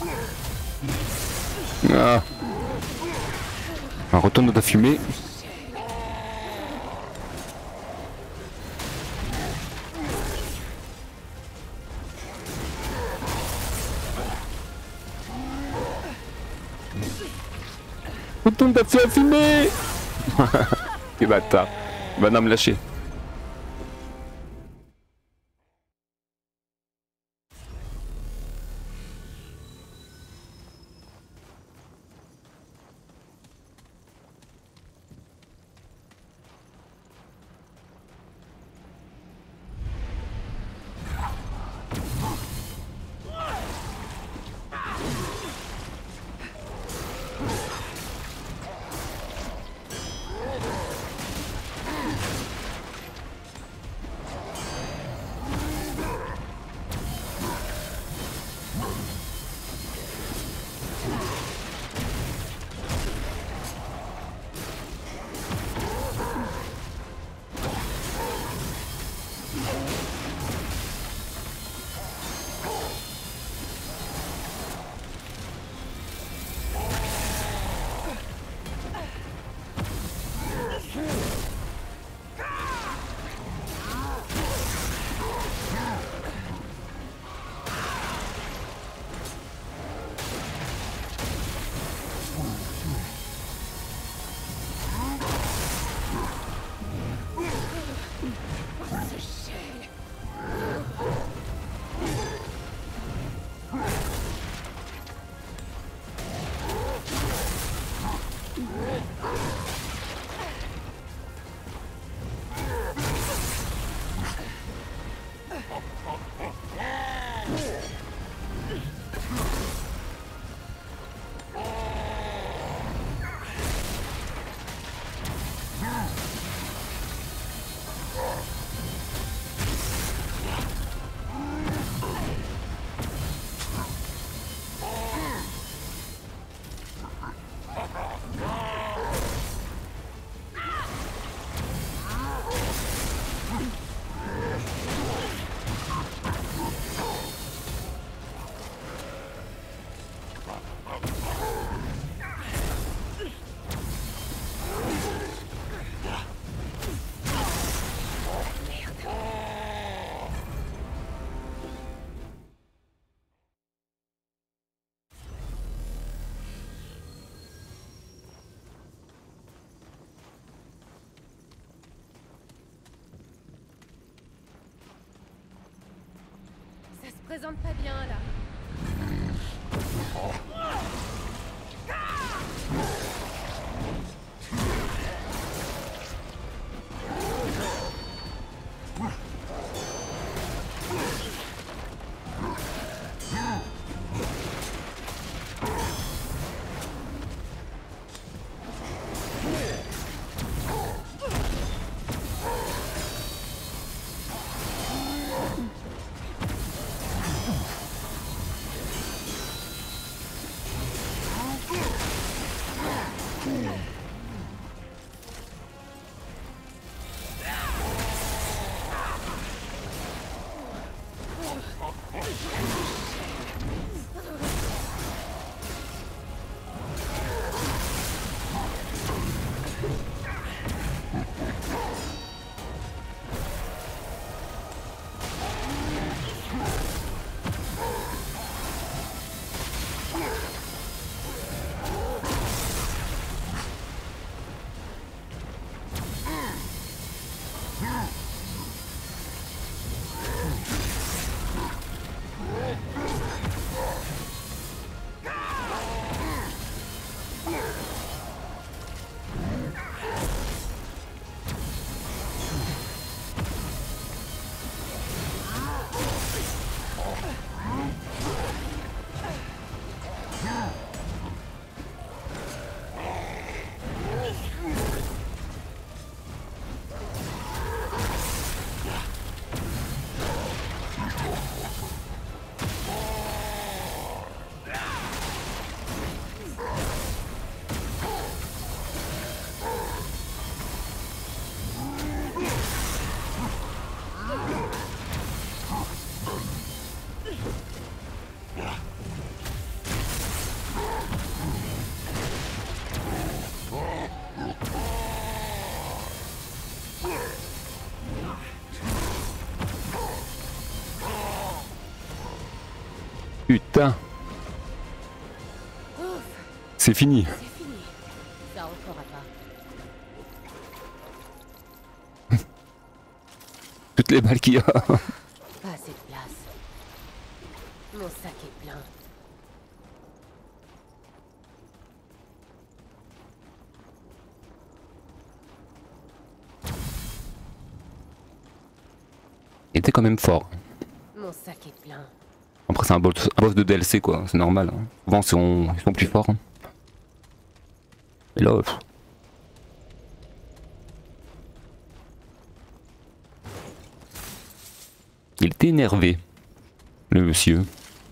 Ah. On retourne dans ta fumée. Retourne dans ta fumée. Quel bâtard. Va non me lâcher. Ça se présente pas bien là. Putain, Ouf, c'est fini. c'est fini. Ça encore à pas. Toutes les balles qu'il y a. Pas assez de place. Mon sac est plein. Il était quand même fort. Mon sac est plein. Après c'est un boss, un boss de D L C quoi, c'est normal. Hein. Souvent ils sont, ils sont plus forts. Hein. Et là... Pff. Il était énervé, le monsieur.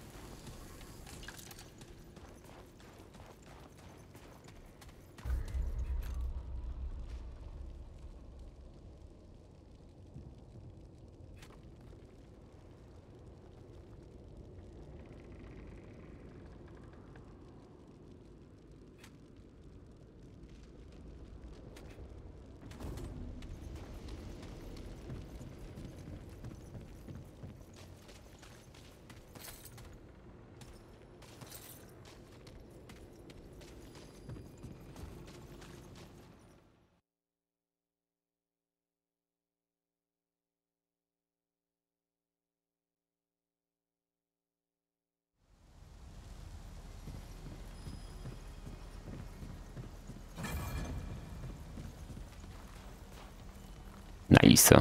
Nice.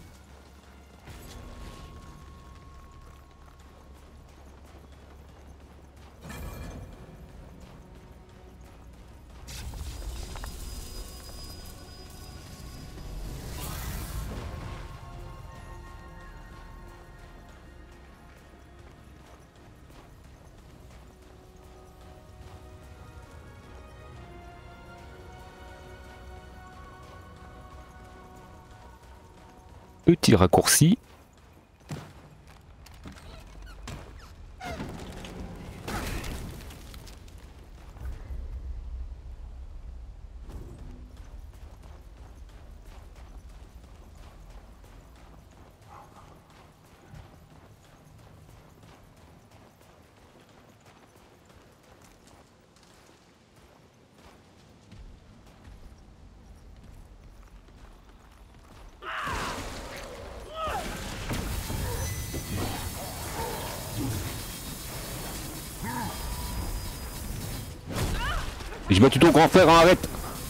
Petit raccourci. J'ai battu ton grand frère, hein, arrête.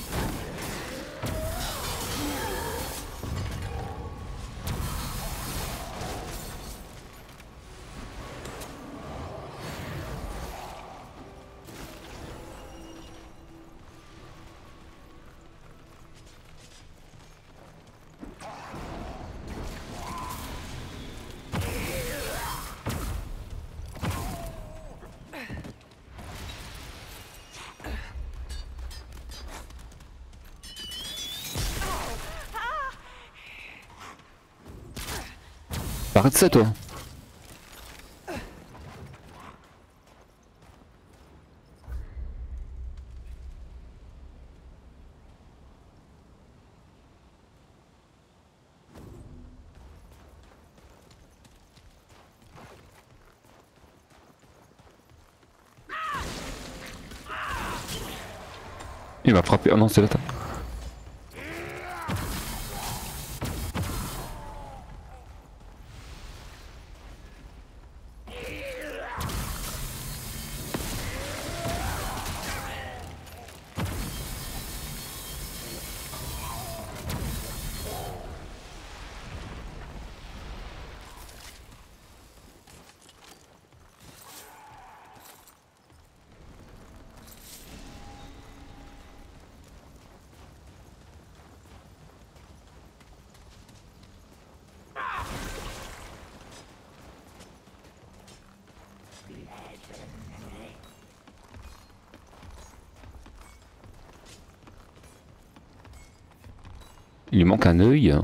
Arrête ça toi. Il m'a frappé. Oh non, c'est là. Il lui manque un œil.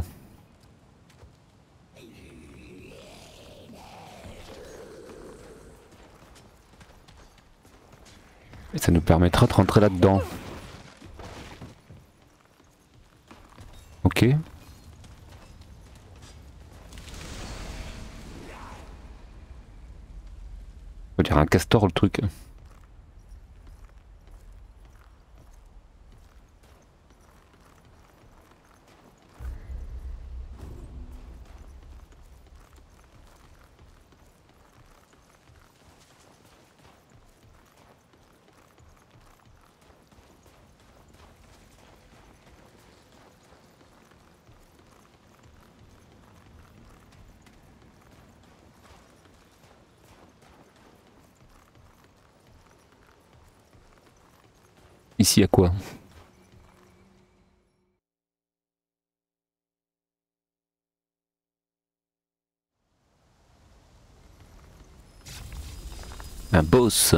Et ça nous permettra de rentrer là-dedans. Ok. On va dire un castor le truc. Ici à quoi? Un boss.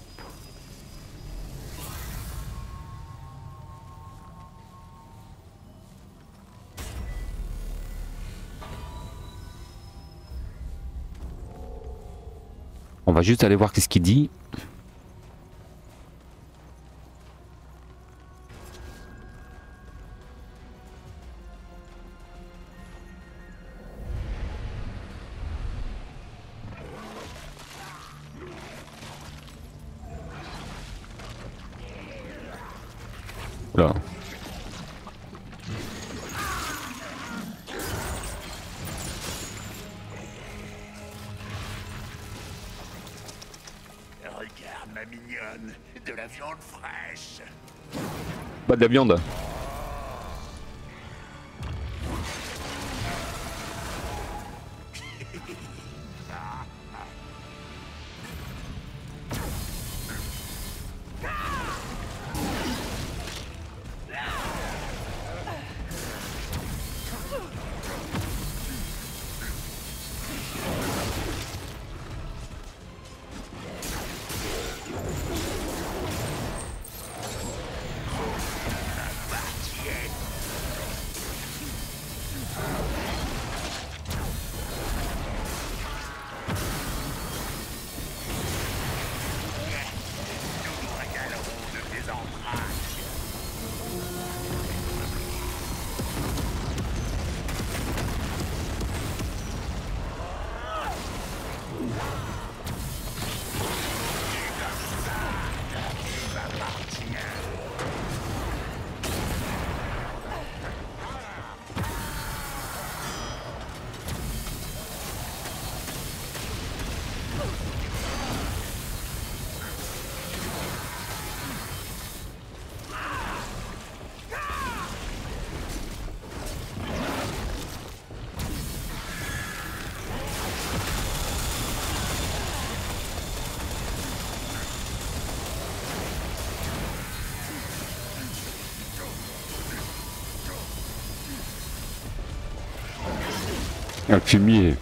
On va juste aller voir qu'est-ce qu'il dit. Là. Regarde ma mignonne, de la viande fraîche. Pas de la viande. Un fumier.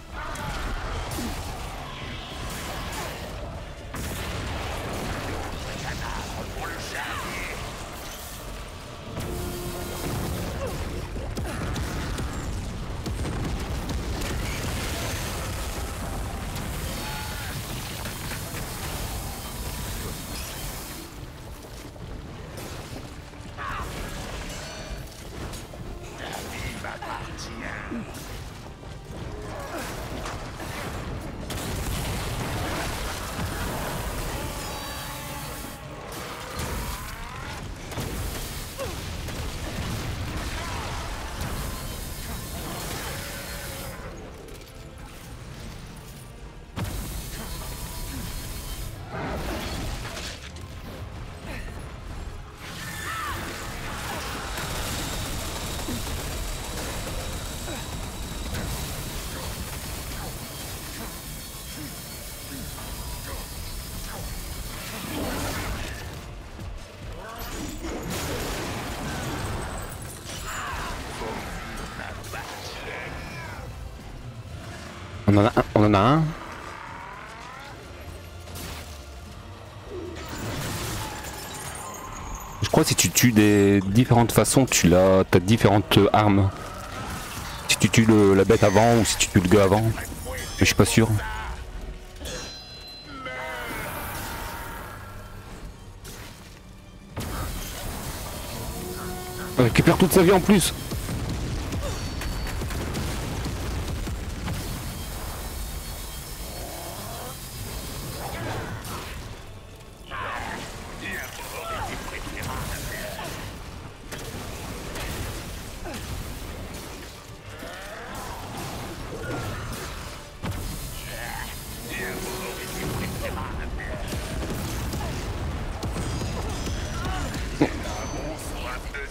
On en a un. On en a un. Je crois que si tu tues des différentes façons, tu l'as, t'as différentes armes. Si tu tues le, la bête avant ou si tu tues le gars avant. Mais je suis pas sûr. On récupère toute sa vie en plus.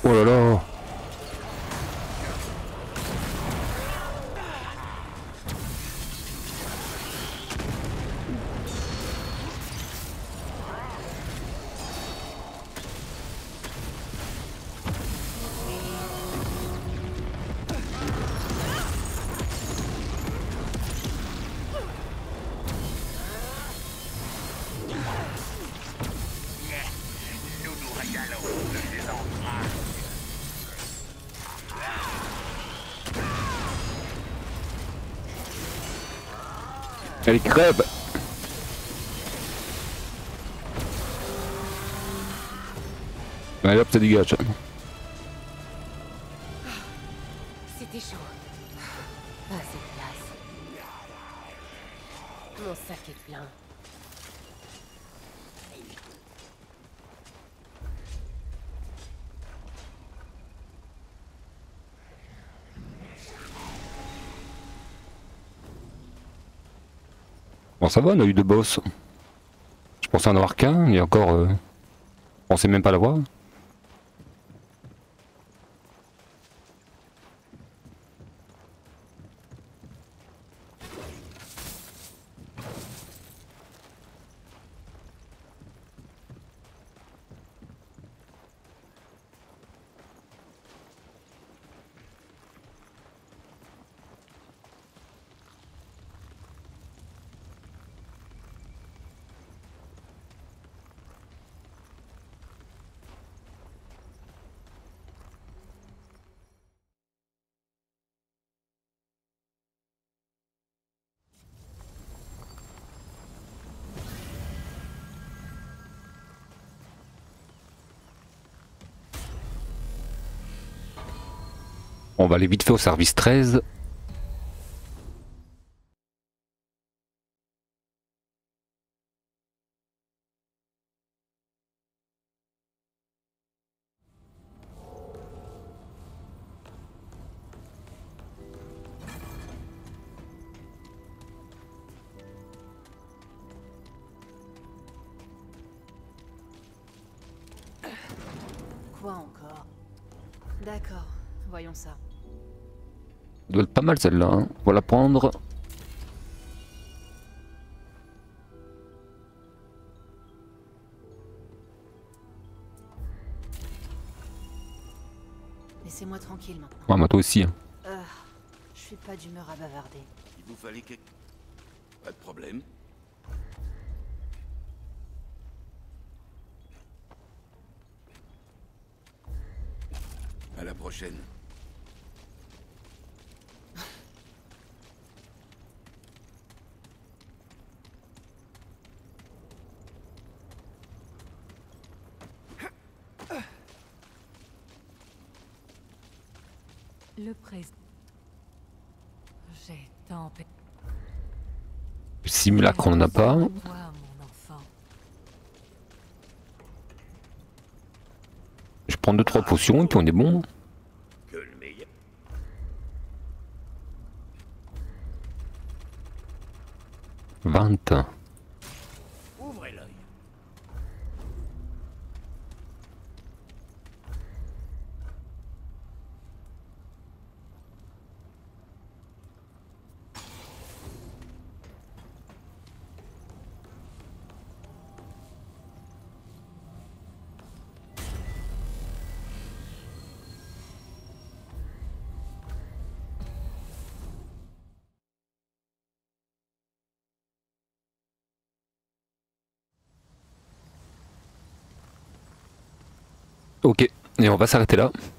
Oh là là. Allez, crève! Allez hop, ça dégage. C'était chaud. Pas assez de place. Mon sac est plein. Bon, ça va, on a eu deux boss. Je pensais en avoir qu'un, et encore, euh, je pensais même pas l'avoir. On va aller vite fait au service treize. Quoi encore? D'accord, voyons ça. Ça doit être pas mal celle-là, hein. On va la prendre. Laissez-moi tranquille maintenant. Ouais, moi toi aussi. Hein. Euh, je suis pas d'humeur à bavarder. Il vous fallait quelque... Pas de problème. À la prochaine. Le présent. J'ai tant peur. Simulacre, on en a pas. Moi, mon enfant. Je prends deux trois potions et puis on est bon. Que le meilleur. vingt. Ouvrez l'œil. Ok, et on va s'arrêter là.